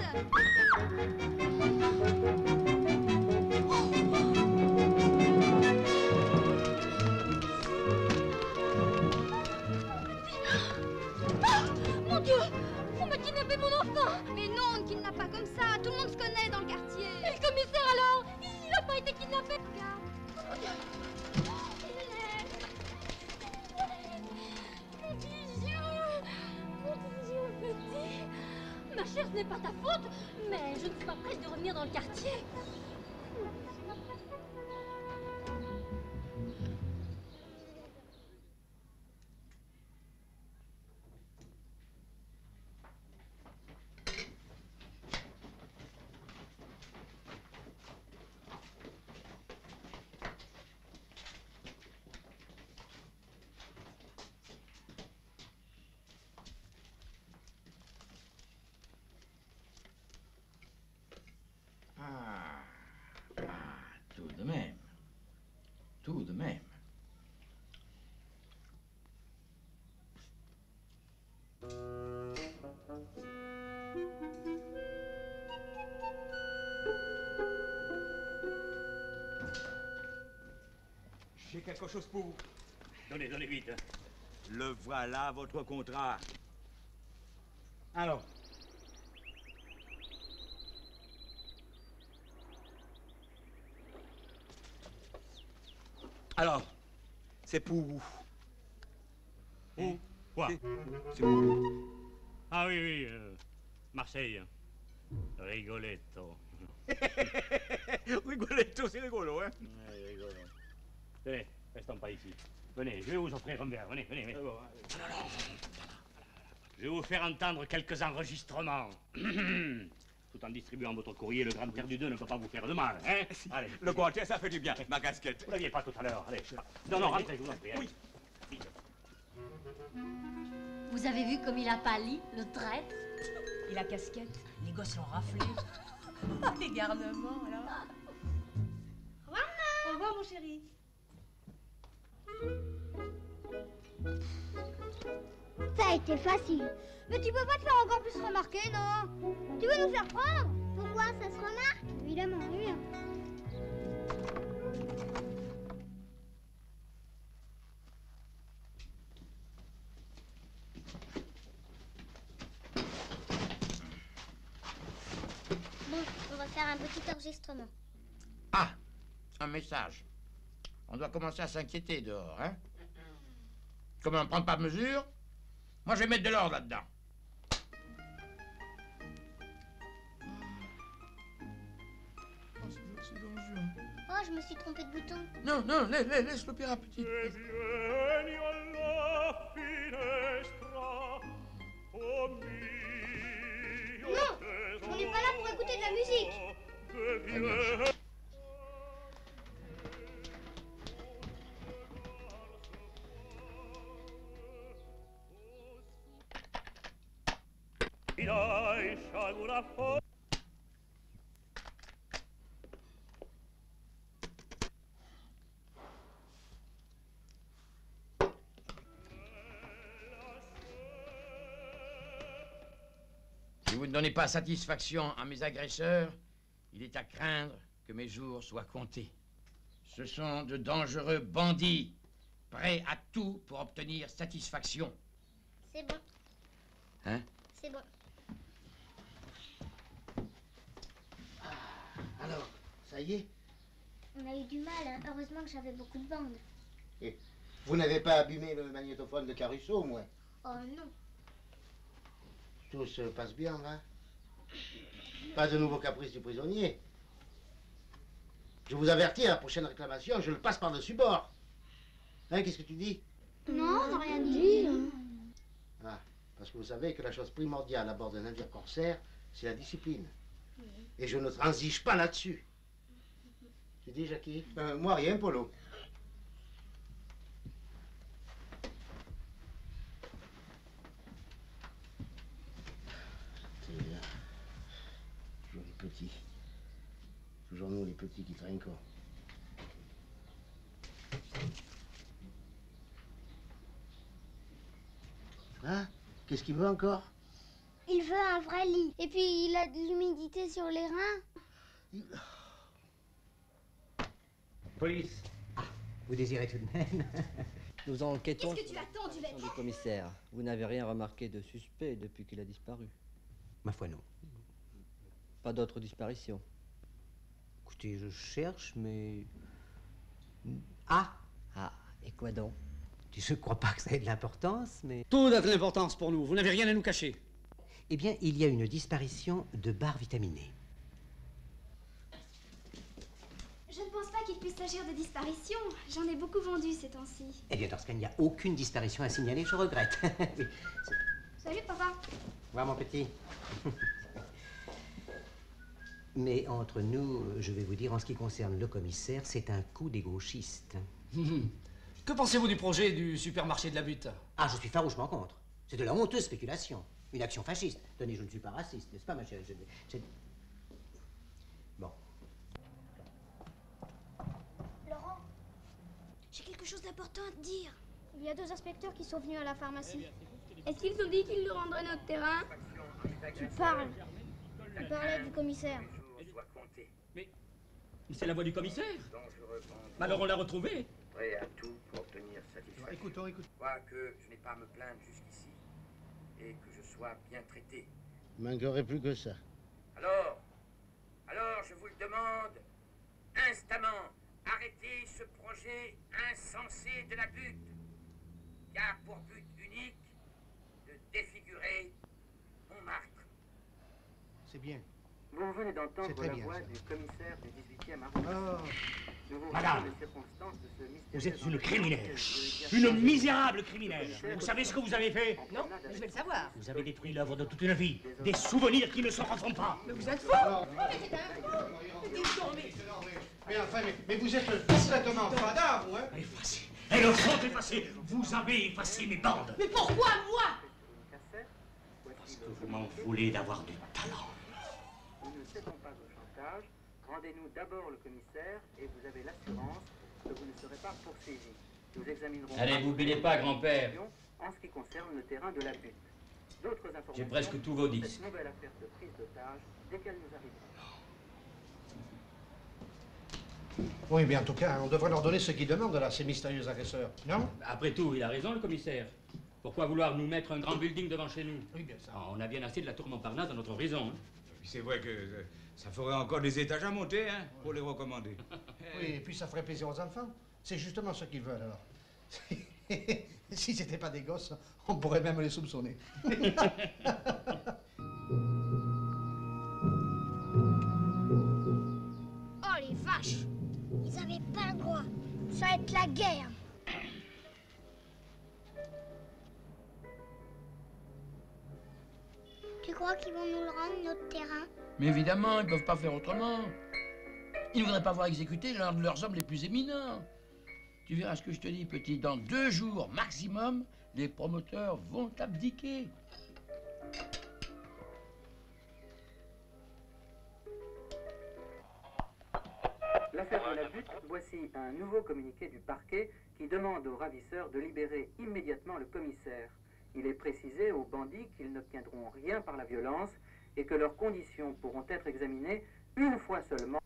[SPEAKER 14] Mon Dieu, on m'a kidnappé mon enfant.
[SPEAKER 1] Mais non, on ne kidnappe pas comme ça. Tout le monde se connaît dans le quartier.
[SPEAKER 14] Et le commissaire alors? Il n'a pas été kidnappé.
[SPEAKER 1] Regarde.
[SPEAKER 14] Ma chère, ce n'est pas ta faute, mais je ne suis pas prête de revenir dans le quartier.
[SPEAKER 10] Ah, ah, tout de même. Tout de même.
[SPEAKER 12] J'ai quelque chose pour vous.
[SPEAKER 3] Donnez, donnez vite.
[SPEAKER 12] Le voilà, votre contrat.
[SPEAKER 3] Alors.
[SPEAKER 12] Alors, c'est pour vous.
[SPEAKER 3] Où? Quoi?
[SPEAKER 12] C'est pour vous.
[SPEAKER 3] Ah oui, oui, euh, Marseille. Rigoletto.
[SPEAKER 12] Rigoletto, c'est rigolo, hein?
[SPEAKER 3] Oui, rigolo. Tenez, restons pas ici. Venez, je vais vous offrir un verre. Venez, venez, venez. Je vais vous faire entendre quelques enregistrements. Tout tout en distribuant votre courrier, le grand perdu deux ne peut pas vous faire de mal, hein? Allez.
[SPEAKER 12] Le bois, tiens, ça fait du bien, ma casquette.
[SPEAKER 3] Vous l'aviez pas tout à l'heure, allez. Non, non, rentrez, je vous en prie. Oui.
[SPEAKER 21] Vous avez vu comme il a pâli, le traître?
[SPEAKER 5] Et la casquette, les gosses l'ont raflé. Les garnements, alors.
[SPEAKER 2] Au revoir, maman.
[SPEAKER 5] Au revoir, mon chéri.
[SPEAKER 2] Ça a été facile. Mais tu peux pas te faire encore plus remarquer, non? Tu veux nous faire prendre? Pourquoi? Ça se remarque? Évidemment, oui.
[SPEAKER 15] Bon, on va faire un petit enregistrement.
[SPEAKER 10] Ah, un message. On doit commencer à s'inquiéter dehors, hein? Comme on ne prend pas de mesure, moi je vais mettre de l'ordre là-dedans. C'est dangereux.
[SPEAKER 15] Oh, je me suis trompé de bouton.
[SPEAKER 10] Non, non, laisse, laisse, laisse l'opéra petit.
[SPEAKER 15] Non, on n'est pas là pour écouter de la musique.
[SPEAKER 10] Si vous ne donnez pas satisfaction à mes agresseurs, il est à craindre que mes jours soient comptés. Ce sont de dangereux bandits, prêts à tout pour obtenir satisfaction.
[SPEAKER 15] C'est bon,
[SPEAKER 10] Hein?
[SPEAKER 15] c'est bon.
[SPEAKER 7] Alors, ça y est?
[SPEAKER 15] On a eu du mal, hein. Heureusement que j'avais beaucoup de bandes.
[SPEAKER 7] Et vous n'avez pas abîmé le magnétophone de Caruso, au moins?
[SPEAKER 15] Oh non.
[SPEAKER 7] Tout se passe bien, hein? Pas de nouveaux caprices du prisonnier. Je vous avertis, à la prochaine réclamation, je le passe par-dessus bord. Hein, qu'est-ce que tu dis?
[SPEAKER 15] Non, on n'a rien dit.
[SPEAKER 7] Ah, parce que vous savez que la chose primordiale à bord d'un navire corsaire, c'est la discipline. Et je ne transige pas là-dessus. Tu dis, Jackie?
[SPEAKER 8] Euh, moi, rien, Polo.
[SPEAKER 7] C'est là. Toujours les petits. Toujours nous, les petits, qui trinquons. Hein? Qu'est-ce qu'il veut encore?
[SPEAKER 15] Il veut un vrai lit. Et puis, il a de l'humidité sur les reins.
[SPEAKER 11] Police. Ah, vous désirez tout de même?
[SPEAKER 19] Nous enquêtons
[SPEAKER 1] Qu'est-ce que tu attends? Tu vas
[SPEAKER 19] sur le commissaire. Vous n'avez rien remarqué de suspect depuis qu'il a disparu?
[SPEAKER 11] Ma foi, non.
[SPEAKER 19] Pas d'autres disparitions?
[SPEAKER 11] Écoutez, je cherche, mais... Ah!
[SPEAKER 19] Ah, et quoi donc?
[SPEAKER 11] Je crois pas que ça ait de l'importance, mais...
[SPEAKER 22] Tout a de l'importance pour nous. Vous n'avez rien à nous cacher.
[SPEAKER 11] Eh bien, il y a une disparition de barres vitaminées.
[SPEAKER 1] Je ne pense pas qu'il puisse s'agir de disparition. J'en ai beaucoup vendu ces temps-ci.
[SPEAKER 11] Eh bien, dans ce cas, il n'y a aucune disparition à signaler, je regrette. Oui.
[SPEAKER 1] Salut, papa.
[SPEAKER 11] Au revoir, mon petit. Mais entre nous, je vais vous dire, en ce qui concerne le commissaire, c'est un coup des gauchistes.
[SPEAKER 22] Que pensez-vous du projet du supermarché de la Butte?
[SPEAKER 11] Ah, je suis farouchement contre. C'est de la honteuse spéculation. Une action fasciste. Tenez, je ne suis pas raciste, n'est-ce pas, ma chérie? Je- je- Bon.
[SPEAKER 1] Laurent, j'ai quelque chose d'important à te dire. Il y a deux inspecteurs qui sont venus à la pharmacie. Est-ce qu'ils ont dit qu'ils nous rendraient notre terrain? Tu parles. Tu parlais du commissaire.
[SPEAKER 12] Mais c'est la voix du commissaire. Mais alors on l'a retrouvé.
[SPEAKER 23] Prêt à tout pour obtenir satisfaction.
[SPEAKER 8] Écoutons, écoutons.
[SPEAKER 23] Je crois que je n'ai pas à me plaindre jusqu'ici et que je sois bien traité.
[SPEAKER 7] Il manquerait plus que ça.
[SPEAKER 23] Alors, alors je vous le demande instamment, arrêtez ce projet insensé de la butte, qui a pour but unique de défigurer Montmartre.
[SPEAKER 8] C'est bien.
[SPEAKER 23] Vous venez
[SPEAKER 8] C'est
[SPEAKER 23] d'entendre
[SPEAKER 8] très
[SPEAKER 23] la
[SPEAKER 8] bien,
[SPEAKER 23] voix
[SPEAKER 8] ça.
[SPEAKER 23] du commissaire du dix-huitième arrondissement.
[SPEAKER 8] Oh,
[SPEAKER 3] Madame, vous êtes une criminelle, une misérable criminelle. Vous savez ce que vous avez fait?
[SPEAKER 5] Non, mais je vais le savoir.
[SPEAKER 3] Vous avez détruit l'œuvre de toute une vie, des souvenirs qui ne se refont pas.
[SPEAKER 5] Mais vous êtes fou! Oh, mais c'est un fou! Mais...
[SPEAKER 9] mais enfin, mais, mais vous êtes complètement fada, vous, hein?
[SPEAKER 3] Effacez, elles sont effacées. Vous avez effacé mes bandes.
[SPEAKER 5] Mais pourquoi moi?
[SPEAKER 3] Parce que vous m'en voulez d'avoir du talent.
[SPEAKER 23] Nous ne cédons pas au chantage. Rendez-nous d'abord le commissaire et vous avez l'assurance que vous ne serez pas poursuivi. Nous examinerons...
[SPEAKER 3] Allez, vous bêlez pas, grand-père.
[SPEAKER 23] En ce qui concerne le terrain de la butte. D'autres informations...
[SPEAKER 3] J'ai presque tous vos disques.
[SPEAKER 23] Cette nouvelle affaire de prise d'otage dès qu'elle nous arrivera.
[SPEAKER 9] Oui, mais en tout cas, on devrait leur donner ce qu'ils demandent, là, ces mystérieux agresseurs, non?
[SPEAKER 3] Après tout, il a raison, le commissaire. Pourquoi vouloir nous mettre un grand building devant chez nous?
[SPEAKER 9] Oui, bien ça.
[SPEAKER 3] On a bien assez de la tour Montparnasse dans notre horizon. Hein.
[SPEAKER 12] C'est vrai que euh, ça ferait encore des étages à monter, hein, pour les recommander.
[SPEAKER 9] Oui, et puis ça ferait plaisir aux enfants. C'est justement ce qu'ils veulent, alors. Si c'était pas des gosses, on pourrait même les soupçonner.
[SPEAKER 2] Oh, les vaches! Ils avaient pas le droit. Ça va être la guerre. Tu crois qu'ils vont nous le rendre, notre terrain?
[SPEAKER 16] Mais évidemment, ils ne peuvent pas faire autrement. Ils ne voudraient pas voir exécuter l'un de leurs hommes les plus éminents. Tu verras ce que je te dis, petit. Dans deux jours maximum, les promoteurs vont abdiquer.
[SPEAKER 23] L'affaire de la butte, voici un nouveau communiqué du parquet qui demande aux ravisseurs de libérer immédiatement le commissaire. Il est précisé aux bandits qu'ils n'obtiendront rien par la violence et que leurs conditions pourront être examinées une fois seulement.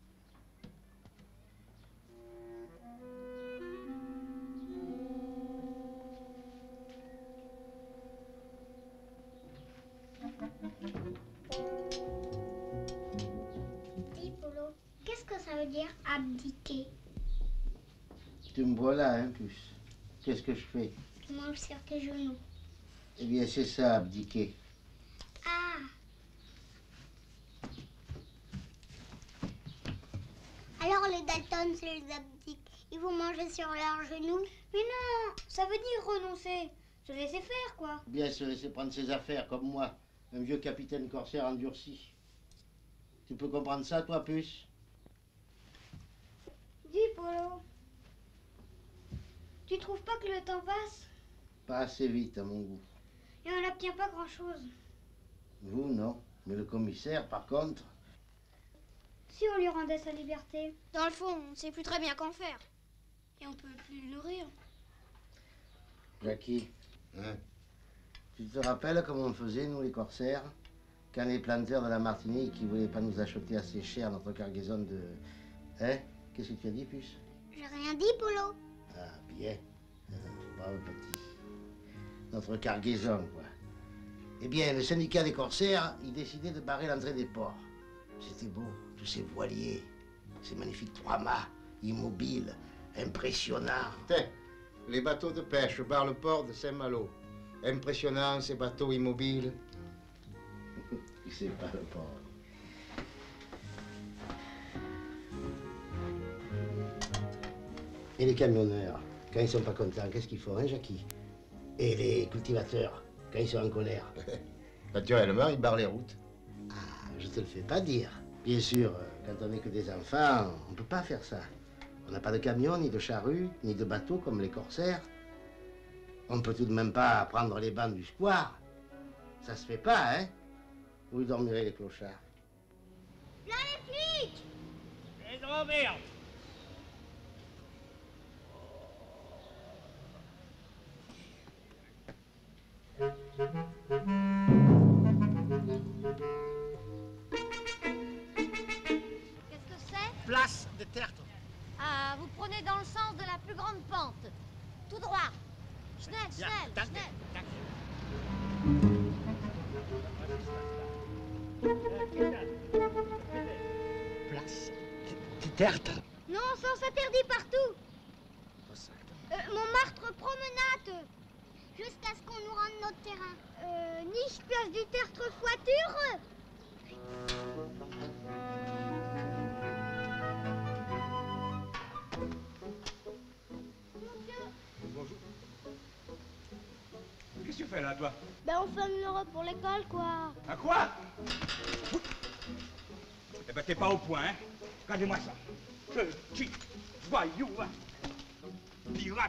[SPEAKER 2] Dis, Polo, qu'est-ce que ça veut dire abdiquer?
[SPEAKER 7] Tu me vois là, hein, plus. Qu'est-ce que je fais?
[SPEAKER 2] Tu manges sur tes genoux.
[SPEAKER 7] Eh bien, c'est ça, abdiquer.
[SPEAKER 2] Ah! Alors les Dalton, c'est les abdiques. Ils vont manger sur leurs genoux? Mais non, ça veut dire renoncer. Se laisser faire, quoi.
[SPEAKER 7] Bien se laisser prendre ses affaires, comme moi. Un vieux capitaine corsaire endurci. Tu peux comprendre ça, toi, puce?
[SPEAKER 2] Dis, Polo. Tu trouves pas que le temps passe?
[SPEAKER 7] Pas assez vite, à mon goût.
[SPEAKER 2] Et on n'obtient pas grand-chose.
[SPEAKER 7] Vous, non. Mais le commissaire, par contre...
[SPEAKER 2] Si on lui rendait sa liberté?
[SPEAKER 1] Dans le fond, on ne sait plus très bien qu'en faire. Et on peut plus le nourrir.
[SPEAKER 7] Jackie, hein? Tu te rappelles comment on faisait, nous, les corsaires, quand les planteurs de la Martinique qui voulaient pas nous acheter assez cher notre cargaison de... Hein? Qu'est-ce que tu as dit, puce?
[SPEAKER 2] J'ai rien dit, Polo.
[SPEAKER 7] Ah, bien. Bravo, petit. Notre cargaison, quoi. Eh bien, le syndicat des corsaires, il décidait de barrer l'entrée des ports. C'était beau, tous ces voiliers, ces magnifiques trois-mâts, immobiles, impressionnants.
[SPEAKER 8] Tiens, les bateaux de pêche barrent le port de Saint-Malo. Impressionnants, ces bateaux immobiles.
[SPEAKER 7] C'est pas le port. Et les camionneurs, quand ils sont pas contents, qu'est-ce qu'ils font, hein, Jackie? Et les cultivateurs, quand ils sont en colère?
[SPEAKER 8] Naturellement, ils barrent les routes.
[SPEAKER 7] Ah, je te le fais pas dire. Bien sûr, quand on n'est que des enfants, on peut pas faire ça. On n'a pas de camion, ni de charrue, ni de bateau comme les corsaires. On peut tout de même pas prendre les bancs du square. Ça se fait pas, hein? Où dormiraient les clochards?
[SPEAKER 2] Là, les flics!
[SPEAKER 3] Les grands merdes!
[SPEAKER 21] Qu'est-ce que c'est?
[SPEAKER 8] Place de Tertre.
[SPEAKER 21] Ah, vous prenez dans le sens de la plus grande pente. Tout droit. Schnell,
[SPEAKER 8] Ja,
[SPEAKER 21] schnell,
[SPEAKER 8] danke,
[SPEAKER 21] schnell.
[SPEAKER 8] Place de Tertre.
[SPEAKER 2] Non, sens interdit partout. Euh, Montmartre promenade. Jusqu'à ce qu'on nous rende notre terrain. Euh, Niche, place du Tertre voiture.
[SPEAKER 12] Qu'est-ce que tu fais là, toi?
[SPEAKER 2] Ben on fait une Europe pour l'école, quoi.
[SPEAKER 12] À quoi? Eh ben, t'es pas au point, hein? Regardez-moi ça. Petit voyou, hein? Pirate.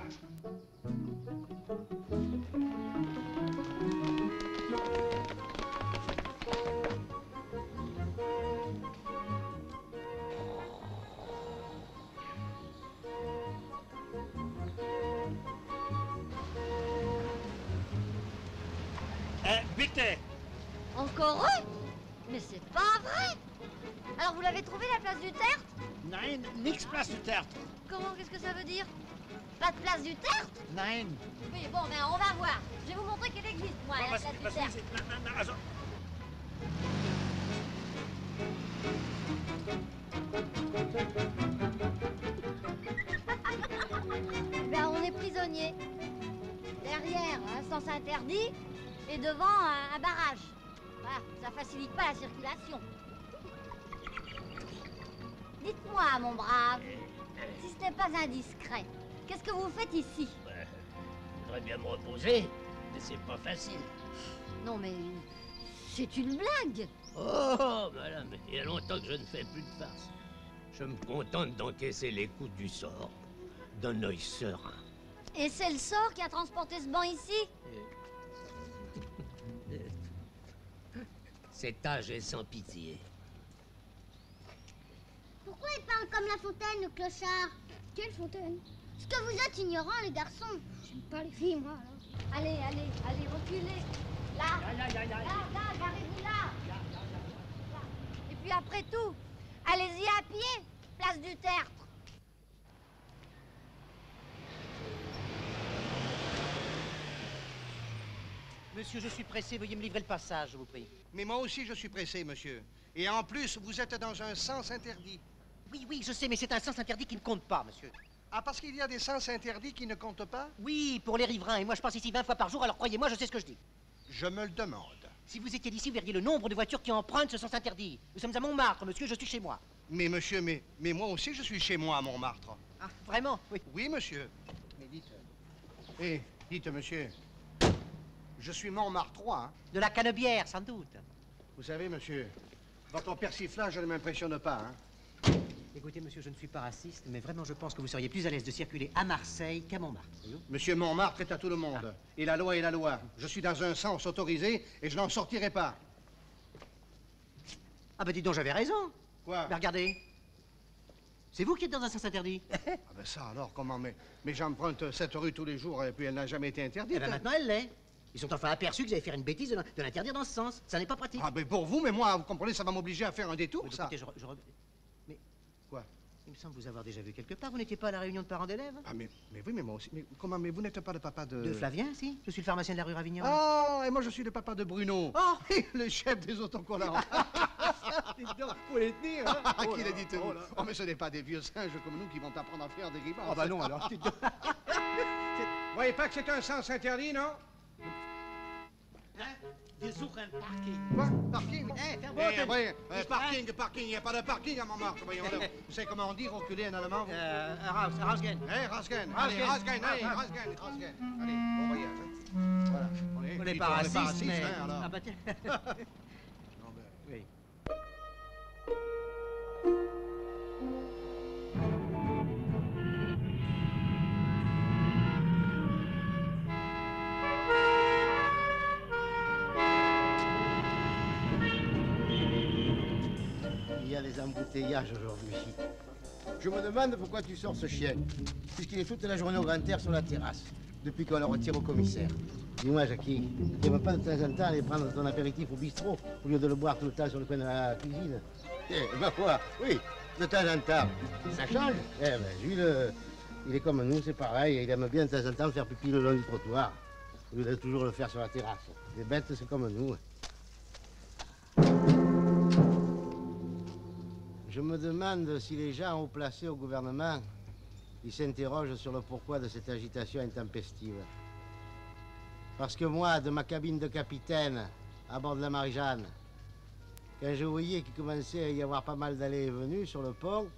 [SPEAKER 11] Eh, Bité!
[SPEAKER 21] Encore eux? Mais c'est pas vrai! Alors vous l'avez trouvé la place du tertre?
[SPEAKER 11] Nein, nix place du tertre.
[SPEAKER 21] Comment, qu'est-ce que ça veut dire? Pas de place du tertre?
[SPEAKER 11] Nein.
[SPEAKER 21] Oui, bon, ben on va voir. Je vais vous montrer qu'elle existe, moi, la place du tertre. Ben on est prisonnier. Derrière, un sens interdit, et devant, un, un barrage. Voilà, ça facilite pas la circulation. Dites-moi, mon brave, si ce n'est pas indiscret, qu'est-ce que vous faites ici?
[SPEAKER 17] Ouais, je voudrais bien me reposer, mais c'est pas facile.
[SPEAKER 21] Non, mais c'est une blague.
[SPEAKER 17] Oh, madame, il y a longtemps que je ne fais plus de farce. Je me contente d'encaisser les coups du sort, d'un œil serein.
[SPEAKER 21] Et c'est le sort qui a transporté ce banc ici?
[SPEAKER 17] Cet âge est sans pitié.
[SPEAKER 15] Pourquoi il parle comme La Fontaine, le clochard?
[SPEAKER 1] Quelle Fontaine?
[SPEAKER 15] Parce que vous êtes ignorants, les garçons.
[SPEAKER 1] J'aime pas les filles, moi, alors.
[SPEAKER 21] Allez, allez, allez, reculez. Là, là, là, là, garez-vous là. Et puis après tout, allez-y à pied, place du tertre.
[SPEAKER 11] Monsieur, je suis pressé, veuillez me livrer le passage, je vous prie.
[SPEAKER 9] Mais moi aussi, je suis pressé, monsieur. Et en plus, vous êtes dans un sens interdit.
[SPEAKER 11] Oui, oui, je sais, mais c'est un sens interdit qui ne compte pas, monsieur.
[SPEAKER 9] Ah, parce qu'il y a des sens interdits qui ne comptent pas?
[SPEAKER 11] Oui, pour les riverains, et moi je passe ici vingt fois par jour, alors croyez-moi, je sais ce que je dis.
[SPEAKER 9] Je me le demande.
[SPEAKER 11] Si vous étiez d'ici, vous verriez le nombre de voitures qui empruntent ce sens interdit. Nous sommes à Montmartre, monsieur, je suis chez moi.
[SPEAKER 9] Mais monsieur, mais, mais moi aussi, je suis chez moi à Montmartre.
[SPEAKER 11] Ah, vraiment? Oui.
[SPEAKER 9] Oui, monsieur. Mais dites... Eh, dites, monsieur... Je suis Montmartre trois, hein?
[SPEAKER 11] De la Canebière, sans doute.
[SPEAKER 9] Vous savez, monsieur, votre persiflage ne m'impressionne pas, hein?
[SPEAKER 11] Écoutez, monsieur, je ne suis pas raciste, mais vraiment, je pense que vous seriez plus à l'aise de circuler à Marseille qu'à Montmartre.
[SPEAKER 9] Monsieur, Montmartre est à tout le monde. Ah. Et la loi est la loi. Je suis dans un sens autorisé et je n'en sortirai pas.
[SPEAKER 11] Ah ben dis donc, j'avais raison.
[SPEAKER 9] Quoi?
[SPEAKER 11] Mais regardez. C'est vous qui êtes dans un sens interdit.
[SPEAKER 9] Ah ben ça alors, comment? Mais, mais j'emprunte cette rue tous les jours et puis elle n'a jamais été interdite.
[SPEAKER 11] Eh ben maintenant, elle l'est. Ils sont enfin aperçus que vous allez faire une bêtise de l'interdire dans ce sens. Ça n'est pas pratique.
[SPEAKER 9] Ah, mais pour vous, mais moi, vous comprenez, ça va m'obliger à faire un détour,
[SPEAKER 11] oui,
[SPEAKER 9] ça.
[SPEAKER 11] Écoutez, je, je... Mais...
[SPEAKER 9] Quoi?
[SPEAKER 11] Il me semble vous avoir déjà vu quelque part. Vous n'étiez pas à la réunion de parents d'élèves?
[SPEAKER 9] Ah, mais, mais oui, mais moi aussi. Mais comment? Mais vous n'êtes pas le papa de...
[SPEAKER 11] De Flavien, si. Je suis le pharmacien de la rue Ravignon.
[SPEAKER 9] Ah, et moi, je suis le papa de Bruno.
[SPEAKER 11] Oh,
[SPEAKER 9] le chef des autocollants.
[SPEAKER 11] Dites donc, vous pouvez les tenir, hein?
[SPEAKER 9] Ah, qui l'a dit, oh, oh, mais ce n'est pas des vieux singes comme nous qui vont apprendre à faire des grimaces.
[SPEAKER 11] Ah, bah non, alors. Dites donc.
[SPEAKER 9] Vous voyez pas que c'est un sens interdit, non?
[SPEAKER 11] Hein? Wir suchen Parking.
[SPEAKER 9] Quoi? Parking?
[SPEAKER 11] Eh,
[SPEAKER 9] eh, oui, eh, parking, parking, il n'y a pas de parking à Montmartre, voyons. Vous savez comment on dit reculer en allemand?
[SPEAKER 11] Euh, Rausgen.
[SPEAKER 9] Eh, Rasgen. Allez, Rasgen, allez, Rasgen, Rasgen. Allez, bon voyage. Voilà.
[SPEAKER 11] On est, on est pas racistes, mais...
[SPEAKER 9] hein, alors.
[SPEAKER 11] Ah bah tiens.
[SPEAKER 9] Non, mais...
[SPEAKER 11] Oui.
[SPEAKER 7] Il y a les embouteillages aujourd'hui. Je me demande pourquoi tu sors ce chien, puisqu'il est toute la journée au grand air sur la terrasse, depuis qu'on le retire au commissaire. Dis-moi, Jackie, tu n'aimes pas de temps en temps aller prendre ton apéritif au bistrot, au lieu de le boire tout le temps sur le coin de la cuisine? Eh, ben quoi? Oui, de temps en temps. Ça change? Eh ben, Jules, il est comme nous, c'est pareil, il aime bien de temps en temps faire pipi le long du trottoir, au lieu de toujours le faire sur la terrasse. Les bêtes, c'est comme nous. Je me demande si les gens haut placés au gouvernement, ils s'interrogent sur le pourquoi de cette agitation intempestive. Parce que moi, de ma cabine de capitaine, à bord de la Marie-Jeanne, quand je voyais qu'il commençait à y avoir pas mal d'allées et venues sur le pont,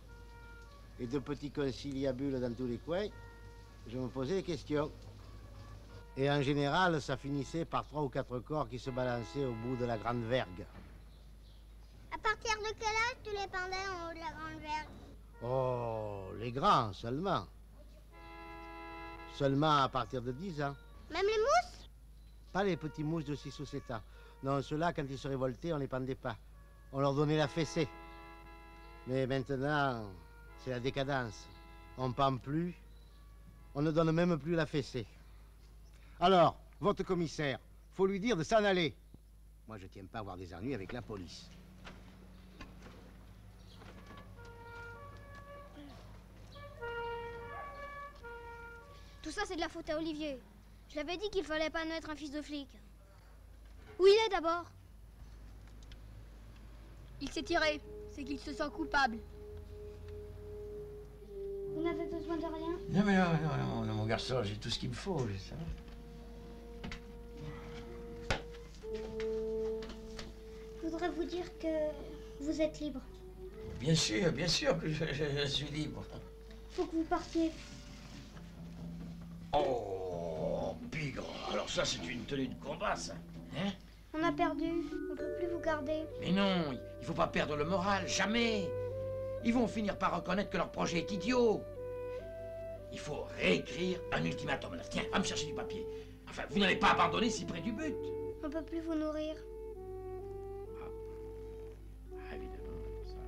[SPEAKER 7] et de petits conciliabules dans tous les coins, je me posais des questions. Et en général, ça finissait par trois ou quatre corps qui se balançaient au bout de la grande vergue.
[SPEAKER 15] À partir de quel âge tu les pendais en haut de la grande vergue?
[SPEAKER 7] Oh, les grands seulement. Seulement à partir de dix ans.
[SPEAKER 15] Même les mousses?
[SPEAKER 7] Pas les petits mousses de six ou sept ans. Non, ceux-là, quand ils se révoltaient, on les pendait pas. On leur donnait la fessée. Mais maintenant, c'est la décadence. On pend plus, on ne donne même plus la fessée.
[SPEAKER 9] Alors, votre commissaire, faut lui dire de s'en aller. Moi, je tiens pas à avoir des ennuis avec la police.
[SPEAKER 1] Tout ça, c'est de la faute à Olivier. Je l'avais dit qu'il fallait pas naître un fils de flic. Où il est d'abord?
[SPEAKER 6] Il s'est tiré. C'est qu'il se sent coupable.
[SPEAKER 15] Vous n'avez besoin de rien?
[SPEAKER 16] Non, mais non, non, non, non, mon garçon, j'ai tout ce qu'il me faut, j'ai ça.
[SPEAKER 15] Je voudrais vous dire que vous êtes libre.
[SPEAKER 16] Bien sûr, bien sûr que je, je- je suis libre.
[SPEAKER 15] Faut que vous partiez.
[SPEAKER 16] Oh, bigre. Alors ça, c'est une tenue de combat, ça. Hein?
[SPEAKER 15] On a perdu. On peut plus vous garder.
[SPEAKER 16] Mais non, il faut pas perdre le moral, jamais. Ils vont finir par reconnaître que leur projet est idiot. Il faut réécrire un ultimatum. Là, tiens, va me chercher du papier. Enfin, vous n'allez pas abandonner si près du but.
[SPEAKER 15] On peut plus vous nourrir.
[SPEAKER 16] Ah, évidemment, ça.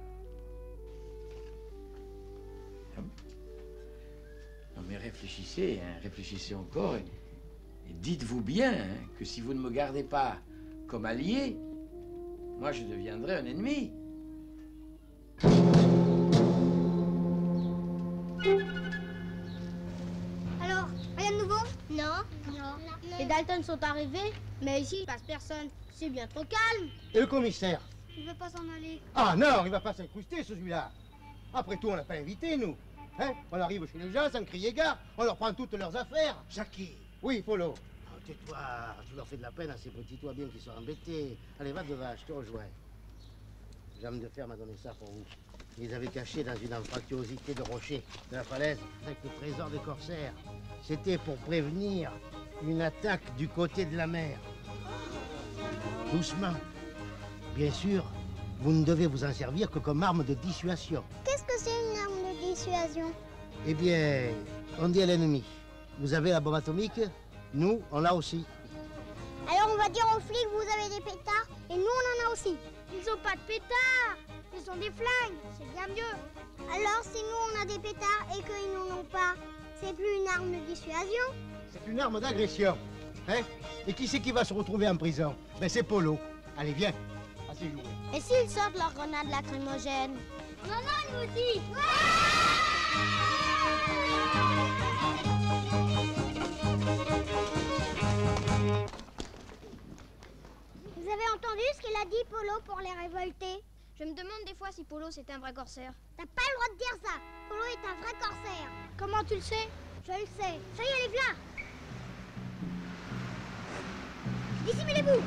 [SPEAKER 16] Non, mais réfléchissez, hein, réfléchissez encore. Et, et dites-vous bien hein, que si vous ne me gardez pas comme allié, moi, je deviendrai un ennemi.
[SPEAKER 15] Alors, rien de nouveau? Non. Non. Les Dalton sont arrivés, mais ici, il passe personne. C'est bien trop calme.
[SPEAKER 9] Et le commissaire?
[SPEAKER 15] Il veut pas s'en aller.
[SPEAKER 9] Ah non, il va pas s'incruster, celui-là. Après tout, on l'a pas invité, nous. Hein? On arrive chez les gens sans crier gare, on leur prend toutes leurs affaires.
[SPEAKER 7] Jackie.
[SPEAKER 9] Oui, Polo.
[SPEAKER 7] Oh, tais-toi, tu leur fais de la peine à ces petits toits bien qui sont embêtés. Allez, va devant, je te rejoins. L'homme de fer m'a donné ça pour vous. Ils les avaient cachés dans une anfractuosité de rocher de la falaise avec le trésor des corsaires. C'était pour prévenir une attaque du côté de la mer. Doucement. Bien sûr, vous ne devez vous en servir que comme arme de dissuasion.
[SPEAKER 15] Qu'est-ce que c'est une arme de dissuasion?
[SPEAKER 7] Eh bien, on dit à l'ennemi, vous avez la bombe atomique, nous, on l'a aussi.
[SPEAKER 15] Alors on va dire aux flics, vous avez des pétards, et nous on en a aussi. Ils ont pas de pétards, ils ont des flingues, c'est bien mieux. Alors si nous on a des pétards et qu'ils n'en ont pas, c'est plus une arme de dissuasion?
[SPEAKER 9] C'est une arme d'agression. Hein? Et qui c'est qui va se retrouver en prison? Ben c'est Polo. Allez, viens. Assez joué.
[SPEAKER 15] Et s'ils sortent leurs grenades lacrymogènes? On en a nous aussi. Vous avez entendu ce qu'il a dit, Polo, pour les révolter?
[SPEAKER 1] Je me demande des fois si Polo c'est un vrai corsaire.
[SPEAKER 15] T'as pas le droit de dire ça. Polo est un vrai corsaire. Comment tu le sais? Je le sais. Ça y est, allez, viens. Dissimulez-vous.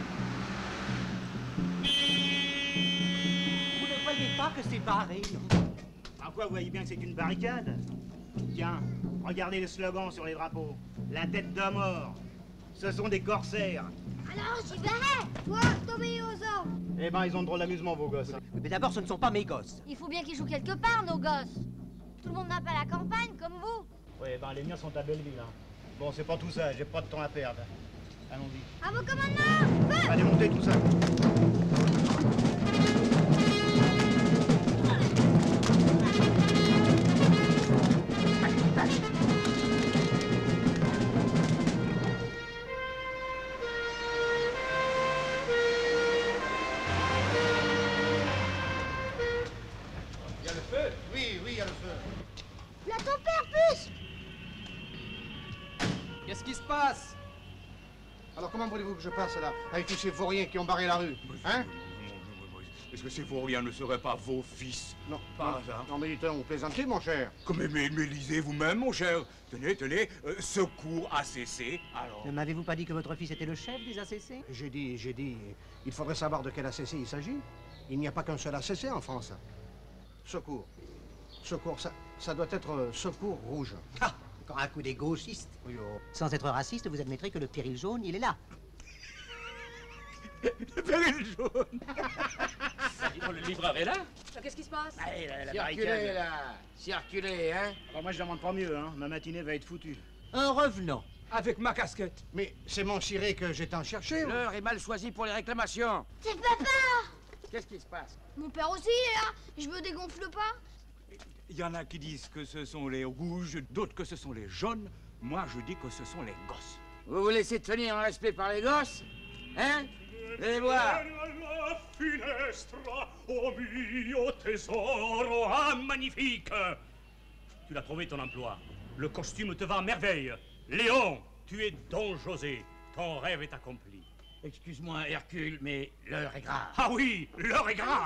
[SPEAKER 11] Vous ne voyez pas que c'est barré?
[SPEAKER 4] En quoi vous voyez bien que c'est une barricade? Tiens, regardez le slogan sur les drapeaux. La tête d'un mort. Ce sont des corsaires.
[SPEAKER 15] Alors, j'y vais. Toi, t'obéis aux ordres.
[SPEAKER 4] Eh ben, ils ont drôle d'amusement, vos gosses.
[SPEAKER 11] Oui, mais d'abord, ce ne sont pas mes gosses.
[SPEAKER 21] Il faut bien qu'ils jouent quelque part, nos gosses. Tout le monde n'a pas la campagne, comme vous.
[SPEAKER 4] Oui, ben, les miens sont à Belleville. Hein. Bon, c'est pas tout ça, j'ai pas de temps à perdre. Allons-y.
[SPEAKER 15] À vos commandements. Feu.
[SPEAKER 4] Allez, montez tout ça.
[SPEAKER 9] Il y a le feu? Oui, oui, il y a le feu.
[SPEAKER 15] La tempère,
[SPEAKER 9] Qu'est-ce qui se passe? Alors comment voulez-vous que je passe là, avec tous ces vauriens qui ont barré la rue? Hein?
[SPEAKER 12] Est-ce que ces vauriens ne seraient pas vos fils?
[SPEAKER 9] Non.
[SPEAKER 12] Par
[SPEAKER 9] non.
[SPEAKER 12] hasard?
[SPEAKER 9] Non, mais dites, vous plaisantez, mon cher.
[SPEAKER 12] Mais, mais, mais lisez vous-même, mon cher. Tenez, tenez, euh, secours A C C, alors.
[SPEAKER 11] Ne m'avez-vous pas dit que votre fils était le chef des A C C?
[SPEAKER 9] J'ai dit, j'ai dit, il faudrait savoir de quel A C C il s'agit. Il n'y a pas qu'un seul A C C en France. Secours. Secours, ça, ça doit être euh, Secours Rouge.
[SPEAKER 11] Ah, Encore un coup des gauchistes.
[SPEAKER 9] Oui, oh.
[SPEAKER 11] Sans être raciste, vous admettrez que le péril jaune, il est là.
[SPEAKER 12] Le péril jaune.
[SPEAKER 10] Le livreur est là?
[SPEAKER 5] Qu'est-ce qui se passe?
[SPEAKER 10] Allez, la, la
[SPEAKER 9] Circulez,
[SPEAKER 10] barricade.
[SPEAKER 9] là. Circulez, hein.
[SPEAKER 4] Alors moi, je demande pas mieux, hein. Ma matinée va être foutue.
[SPEAKER 11] Un revenant.
[SPEAKER 12] Avec ma casquette.
[SPEAKER 9] Mais c'est mon ciré que j'étais en chercher.
[SPEAKER 10] L'heure est mal choisie pour les réclamations.
[SPEAKER 15] C'est papa!
[SPEAKER 10] Qu'est-ce qui se passe?
[SPEAKER 6] Mon père aussi est là. Je me dégonfle pas.
[SPEAKER 12] Il y en a qui disent que ce sont les rouges, d'autres que ce sont les jaunes. Moi, je dis que ce sont les gosses.
[SPEAKER 10] Vous vous laissez tenir en respect par les gosses? Hein? Allez voir.
[SPEAKER 3] Finestra, oh mio tesoro, ah magnifique! Tu l'as trouvé ton emploi. Le costume te va à merveille. Léon, tu es Don José. Ton rêve est accompli.
[SPEAKER 10] Excuse-moi, Hercule, mais l'heure est grave.
[SPEAKER 3] Ah oui, l'heure est grave.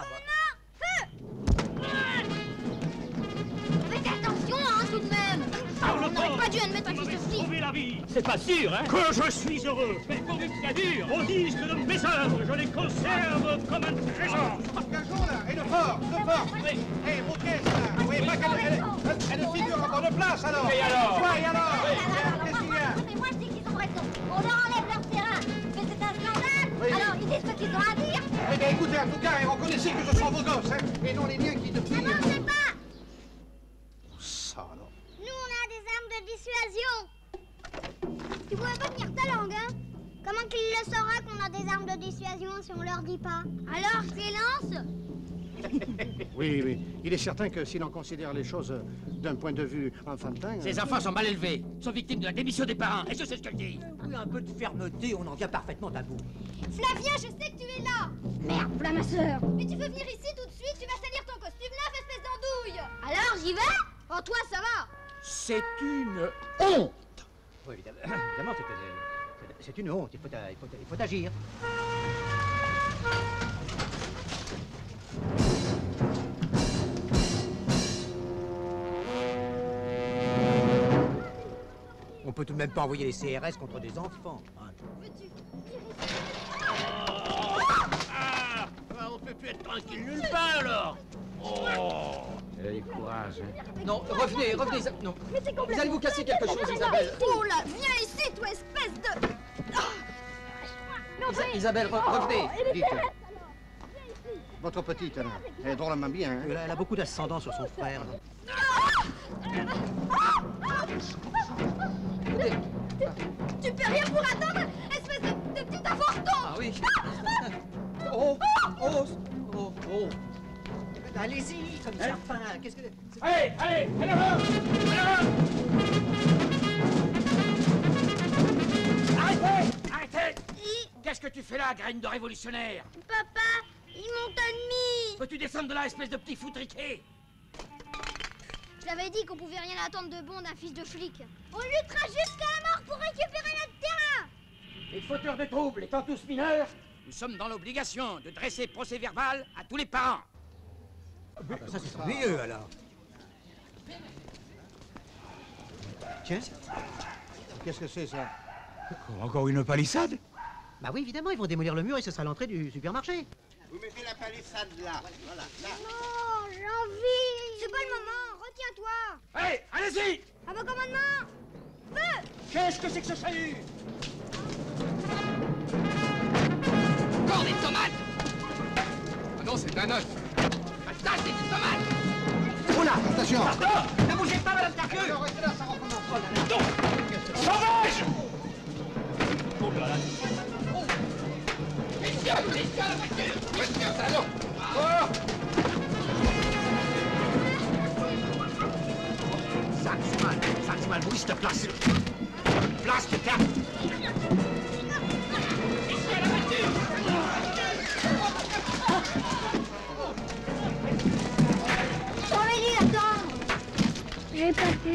[SPEAKER 6] Faites attention, hein, tout de même. On n'aurait pas dû admettre un fils de flic.
[SPEAKER 3] La vie.
[SPEAKER 17] C'est pas sûr, hein?
[SPEAKER 3] Que je suis heureux.
[SPEAKER 17] Mais pourvu que ça dure!
[SPEAKER 3] Au disque de mes œuvres, je les conserve comme un trésor.
[SPEAKER 9] Gageons, là. Et le fort, le fort. Oui. Hé, vos caisses, là. Vous voyez pas qu'elle elle, elle, elle figure en bonne place, alors?
[SPEAKER 17] Et alors?
[SPEAKER 9] Ouais, et alors? Qu'est-ce qu'il y a?
[SPEAKER 15] Mais moi je dis qu'ils ont raison. On leur enlève leur terrain. Mais c'est un scandale.
[SPEAKER 9] Oui.
[SPEAKER 15] Alors ils disent ce qu'ils ont à dire.
[SPEAKER 9] Eh bien, écoutez, en tout cas, reconnaissez que ce sont vos gosses, hein, et non les miens qui, depuis...
[SPEAKER 15] Ah non, je sais pas.
[SPEAKER 9] Ça, alors.
[SPEAKER 15] Nous on a des armes de dissuasion. Tu pouvais pas tenir ta langue, hein? Comment qu'il le saura qu'on a des armes de dissuasion si on leur dit pas? Alors, silence.
[SPEAKER 9] Oui, oui. Il est certain que si l'on considère les choses euh, d'un point de vue enfantin...
[SPEAKER 10] Ces
[SPEAKER 9] euh,
[SPEAKER 10] enfants sont mal élevés, sont victimes de la démission des parents, et je sais ce qu'elle dit.
[SPEAKER 11] Oui, un peu de fermeté, on en vient parfaitement à bout.
[SPEAKER 6] Flavien, je sais que tu es là.
[SPEAKER 1] Merde, voilà ma sœur.
[SPEAKER 6] Mais tu veux venir ici tout de suite? Tu vas salir ton costume neuf, espèce d'andouille. Alors, j'y vais? Oh, toi, ça va.
[SPEAKER 10] C'est une honte.
[SPEAKER 11] Oui, évidemment, évidemment, c'est que c'est- c'est une honte, il faut, il faut, il faut agir. On peut tout de même pas envoyer les C R S contre des enfants. Hein.
[SPEAKER 17] Ah, on peut plus être tranquille nulle part, alors! Oh!
[SPEAKER 10] Allez, courage. Hein.
[SPEAKER 19] Non, revenez, revenez, Isa- non.
[SPEAKER 6] Mais c'est
[SPEAKER 19] Vous allez vous casser quelque chose, Isabelle.
[SPEAKER 6] Oh là, viens ici, toi, espèce de...
[SPEAKER 19] Isa- Isabelle, re- revenez.
[SPEAKER 9] Dites, votre petite, là, elle est drôlement bien, hein.
[SPEAKER 11] Elle a, elle a beaucoup d'ascendant sur son frère.
[SPEAKER 6] Tu peux rien pour attendre, espèce de, de petit avorton.
[SPEAKER 19] Ah oui. Oh, oh, oh, oh.
[SPEAKER 11] Allez-y, comme ça, enfin, qu'est-ce que...
[SPEAKER 10] Allez, allez, allez là-bas! Arrêtez! Arrêtez! Qu'est-ce que tu fais là, graine de révolutionnaire?
[SPEAKER 15] Papa, ils m'ont admis.
[SPEAKER 10] Peux-tu descendre de là, espèce de petit foutriqué?
[SPEAKER 6] Je l'avais dit qu'on pouvait rien attendre de bon d'un fils de flic.
[SPEAKER 15] On luttera jusqu'à la mort pour récupérer notre terrain.
[SPEAKER 10] Les fauteurs de troubles étant tous mineurs, nous sommes dans l'obligation de dresser procès verbal à tous les parents.
[SPEAKER 11] Ah bah ça, c'est ennuyeux, alors. Tiens.
[SPEAKER 9] Qu'est-ce que c'est, ça?
[SPEAKER 12] Encore une palissade?
[SPEAKER 11] Bah oui, évidemment, ils vont démolir le mur et ce sera l'entrée du supermarché.
[SPEAKER 8] Vous mettez la palissade là. Voilà, là.
[SPEAKER 15] Non, j'ai envie. C'est pas le moment. Retiens-toi.
[SPEAKER 10] Allez, allez-y!
[SPEAKER 15] À vos commandements. Feu.
[SPEAKER 10] Qu'est-ce que c'est que ce salut?
[SPEAKER 13] Encore des tomates! Ah non, c'est un œuf! Ça, c'est des tomates!
[SPEAKER 9] Oh là, attention!
[SPEAKER 10] Ne bougez pas, madame Tarqueux!
[SPEAKER 9] Restez là, ça recommence.
[SPEAKER 10] Non! Sauvage!
[SPEAKER 13] Oh là là! Messieurs, messieurs, la voiture! Voiture, salon! Oh!
[SPEAKER 11] Saxman, Saxman, bouge ta place. Place, putain!
[SPEAKER 13] Messieurs, la voiture!
[SPEAKER 15] J'aurais dû attendre. J'ai pas pu.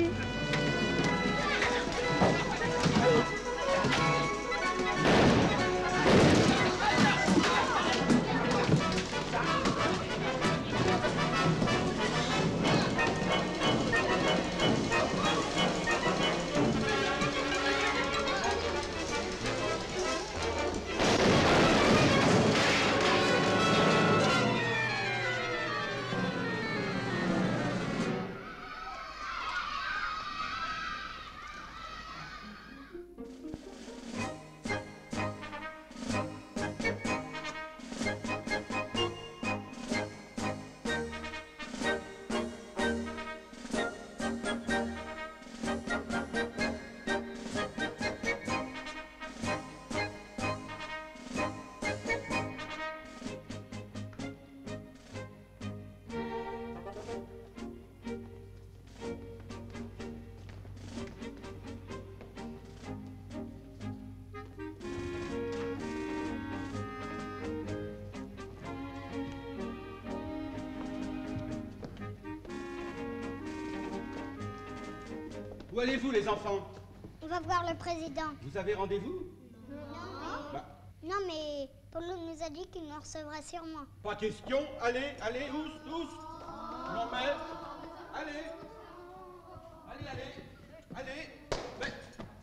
[SPEAKER 12] Où allez-vous, les enfants?
[SPEAKER 15] On va voir le président.
[SPEAKER 12] Vous avez rendez-vous?
[SPEAKER 15] Non.
[SPEAKER 12] Bah,
[SPEAKER 15] Non, mais Polo nous a dit qu'il nous recevrait sûrement.
[SPEAKER 12] pas question. Allez, allez, tous, tous. Non, mais... Allez. Allez, allez. Allez. Mais...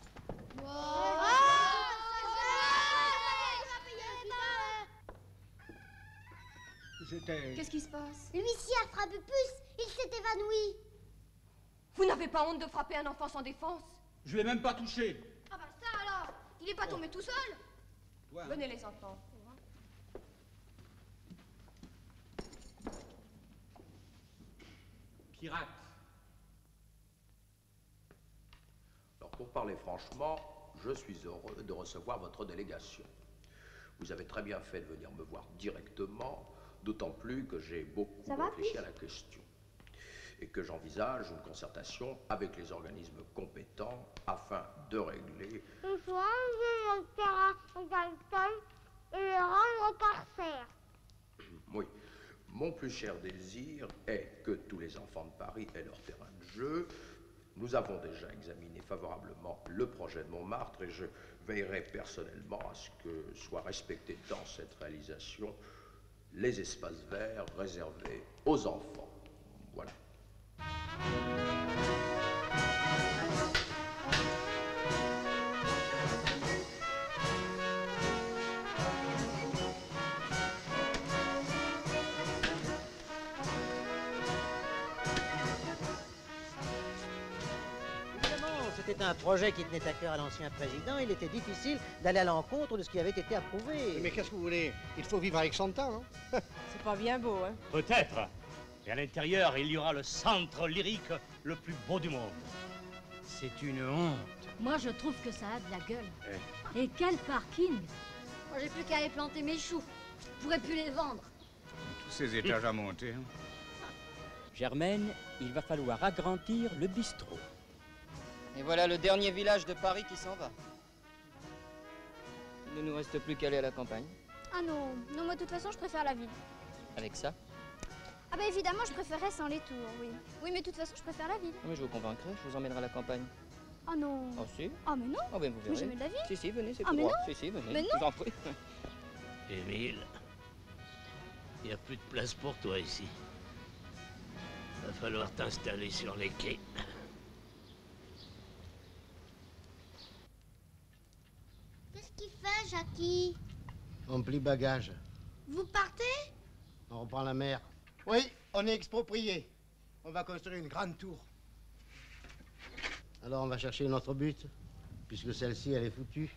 [SPEAKER 12] J'étais...
[SPEAKER 5] Qu'est-ce qui se passe?
[SPEAKER 15] L'huissier a frappé Puce. Il s'est évanoui.
[SPEAKER 5] Vous n'avez pas honte de frapper un enfant sans défense?
[SPEAKER 12] Je l'ai même pas touché.
[SPEAKER 6] Ah bah ça alors. Il est pas tombé tout seul.
[SPEAKER 12] Toi.
[SPEAKER 5] Venez les enfants.
[SPEAKER 12] Pirate.
[SPEAKER 14] Alors, pour parler franchement, je suis heureux de recevoir votre délégation. Vous avez très bien fait de venir me voir directement, d'autant plus que j'ai beaucoup
[SPEAKER 15] Ça va,
[SPEAKER 14] réfléchi
[SPEAKER 15] Puce
[SPEAKER 14] à la question et que j'envisage une concertation avec les organismes compétents afin de régler...
[SPEAKER 15] Il faut enlever le terrain au Dalton et le rendre au corsaire.
[SPEAKER 14] Oui, mon plus cher désir est que tous les enfants de Paris aient leur terrain de jeu. Nous avons déjà examiné favorablement le projet de Montmartre et je veillerai personnellement à ce que soient respectés dans cette réalisation les espaces verts réservés aux enfants. Voilà.
[SPEAKER 11] C'était un projet qui tenait à cœur à l'ancien président. Il était difficile d'aller à l'encontre de ce qui avait été approuvé.
[SPEAKER 9] Mais qu'est-ce que vous voulez? Il faut vivre avec son temps, non?
[SPEAKER 5] C'est pas bien beau, hein?
[SPEAKER 3] Peut-être. Et à l'intérieur, il y aura le centre lyrique le plus beau du monde.
[SPEAKER 10] C'est une honte.
[SPEAKER 21] Moi, je trouve que ça a de la gueule. Et quel parking! Moi, j'ai plus qu'à aller planter mes choux. Je pourrais plus les vendre.
[SPEAKER 12] Tous ces étages à monter. Hein.
[SPEAKER 18] Germaine, il va falloir agrandir le bistrot.
[SPEAKER 19] Et voilà le dernier village de Paris qui s'en va. Il ne nous reste plus qu'à aller à la campagne.
[SPEAKER 6] Ah non, non, moi de toute façon je préfère la ville.
[SPEAKER 19] Avec ça?
[SPEAKER 6] Ah bah évidemment je préférerais sans les tours, oui. Oui mais de toute façon je préfère la ville.
[SPEAKER 19] Non, mais je vous convaincrai, je vous emmènerai à la campagne.
[SPEAKER 6] Ah non.
[SPEAKER 19] Oh si?
[SPEAKER 6] Ah mais non.
[SPEAKER 19] Oh ben vous verrez.
[SPEAKER 6] Mais j'aime la ville.
[SPEAKER 19] Si, si, venez, c'est
[SPEAKER 6] Ah
[SPEAKER 19] tout
[SPEAKER 6] mais
[SPEAKER 19] droit.
[SPEAKER 6] non.
[SPEAKER 19] Si, si, venez,
[SPEAKER 6] Mais
[SPEAKER 19] je
[SPEAKER 6] non.
[SPEAKER 19] vous en prie.
[SPEAKER 17] Émile, il n'y a plus de place pour toi ici. Va falloir t'installer sur les quais.
[SPEAKER 15] Qu'est-ce qu'il fait, Jackie?
[SPEAKER 7] On plie bagage.
[SPEAKER 15] Vous partez?
[SPEAKER 7] On reprend la mer.
[SPEAKER 9] Oui, on est exproprié. On va construire une grande tour.
[SPEAKER 7] Alors on va chercher une autre butte, puisque celle-ci, elle est foutue.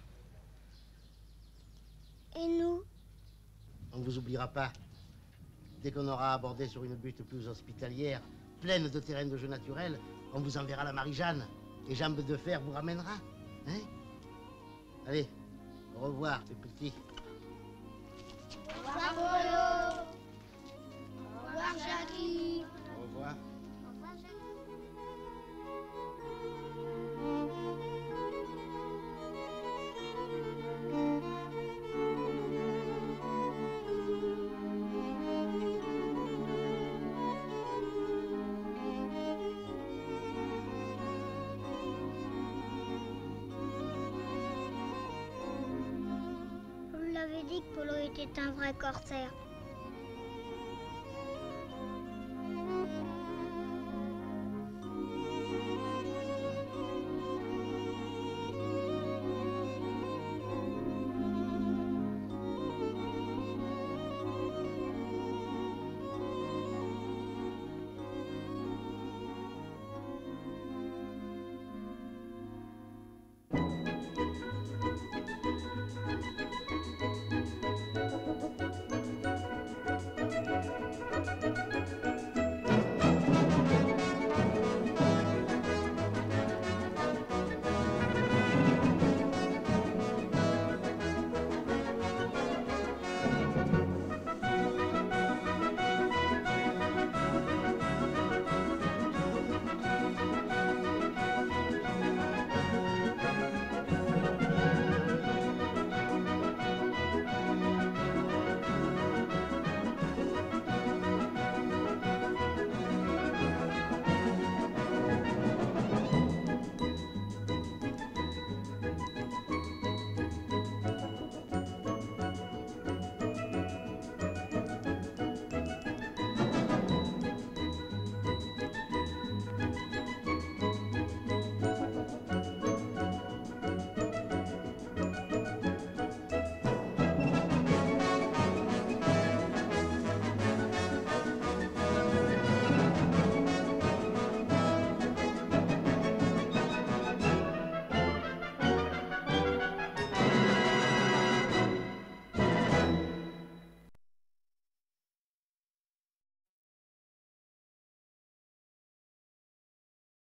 [SPEAKER 15] Et nous?
[SPEAKER 7] On ne vous oubliera pas. Dès qu'on aura abordé sur une butte plus hospitalière, pleine de terrains de jeu naturels, on vous enverra la Marie-Jeanne. Et Jambes de Fer vous ramènera. Hein? Allez, au revoir, les petits.
[SPEAKER 15] Au revoir, Polo. Au revoir, Jackie.
[SPEAKER 7] Au revoir.
[SPEAKER 15] Au revoir, Jackie. Vous l'avez dit que Polo était un vrai corsaire.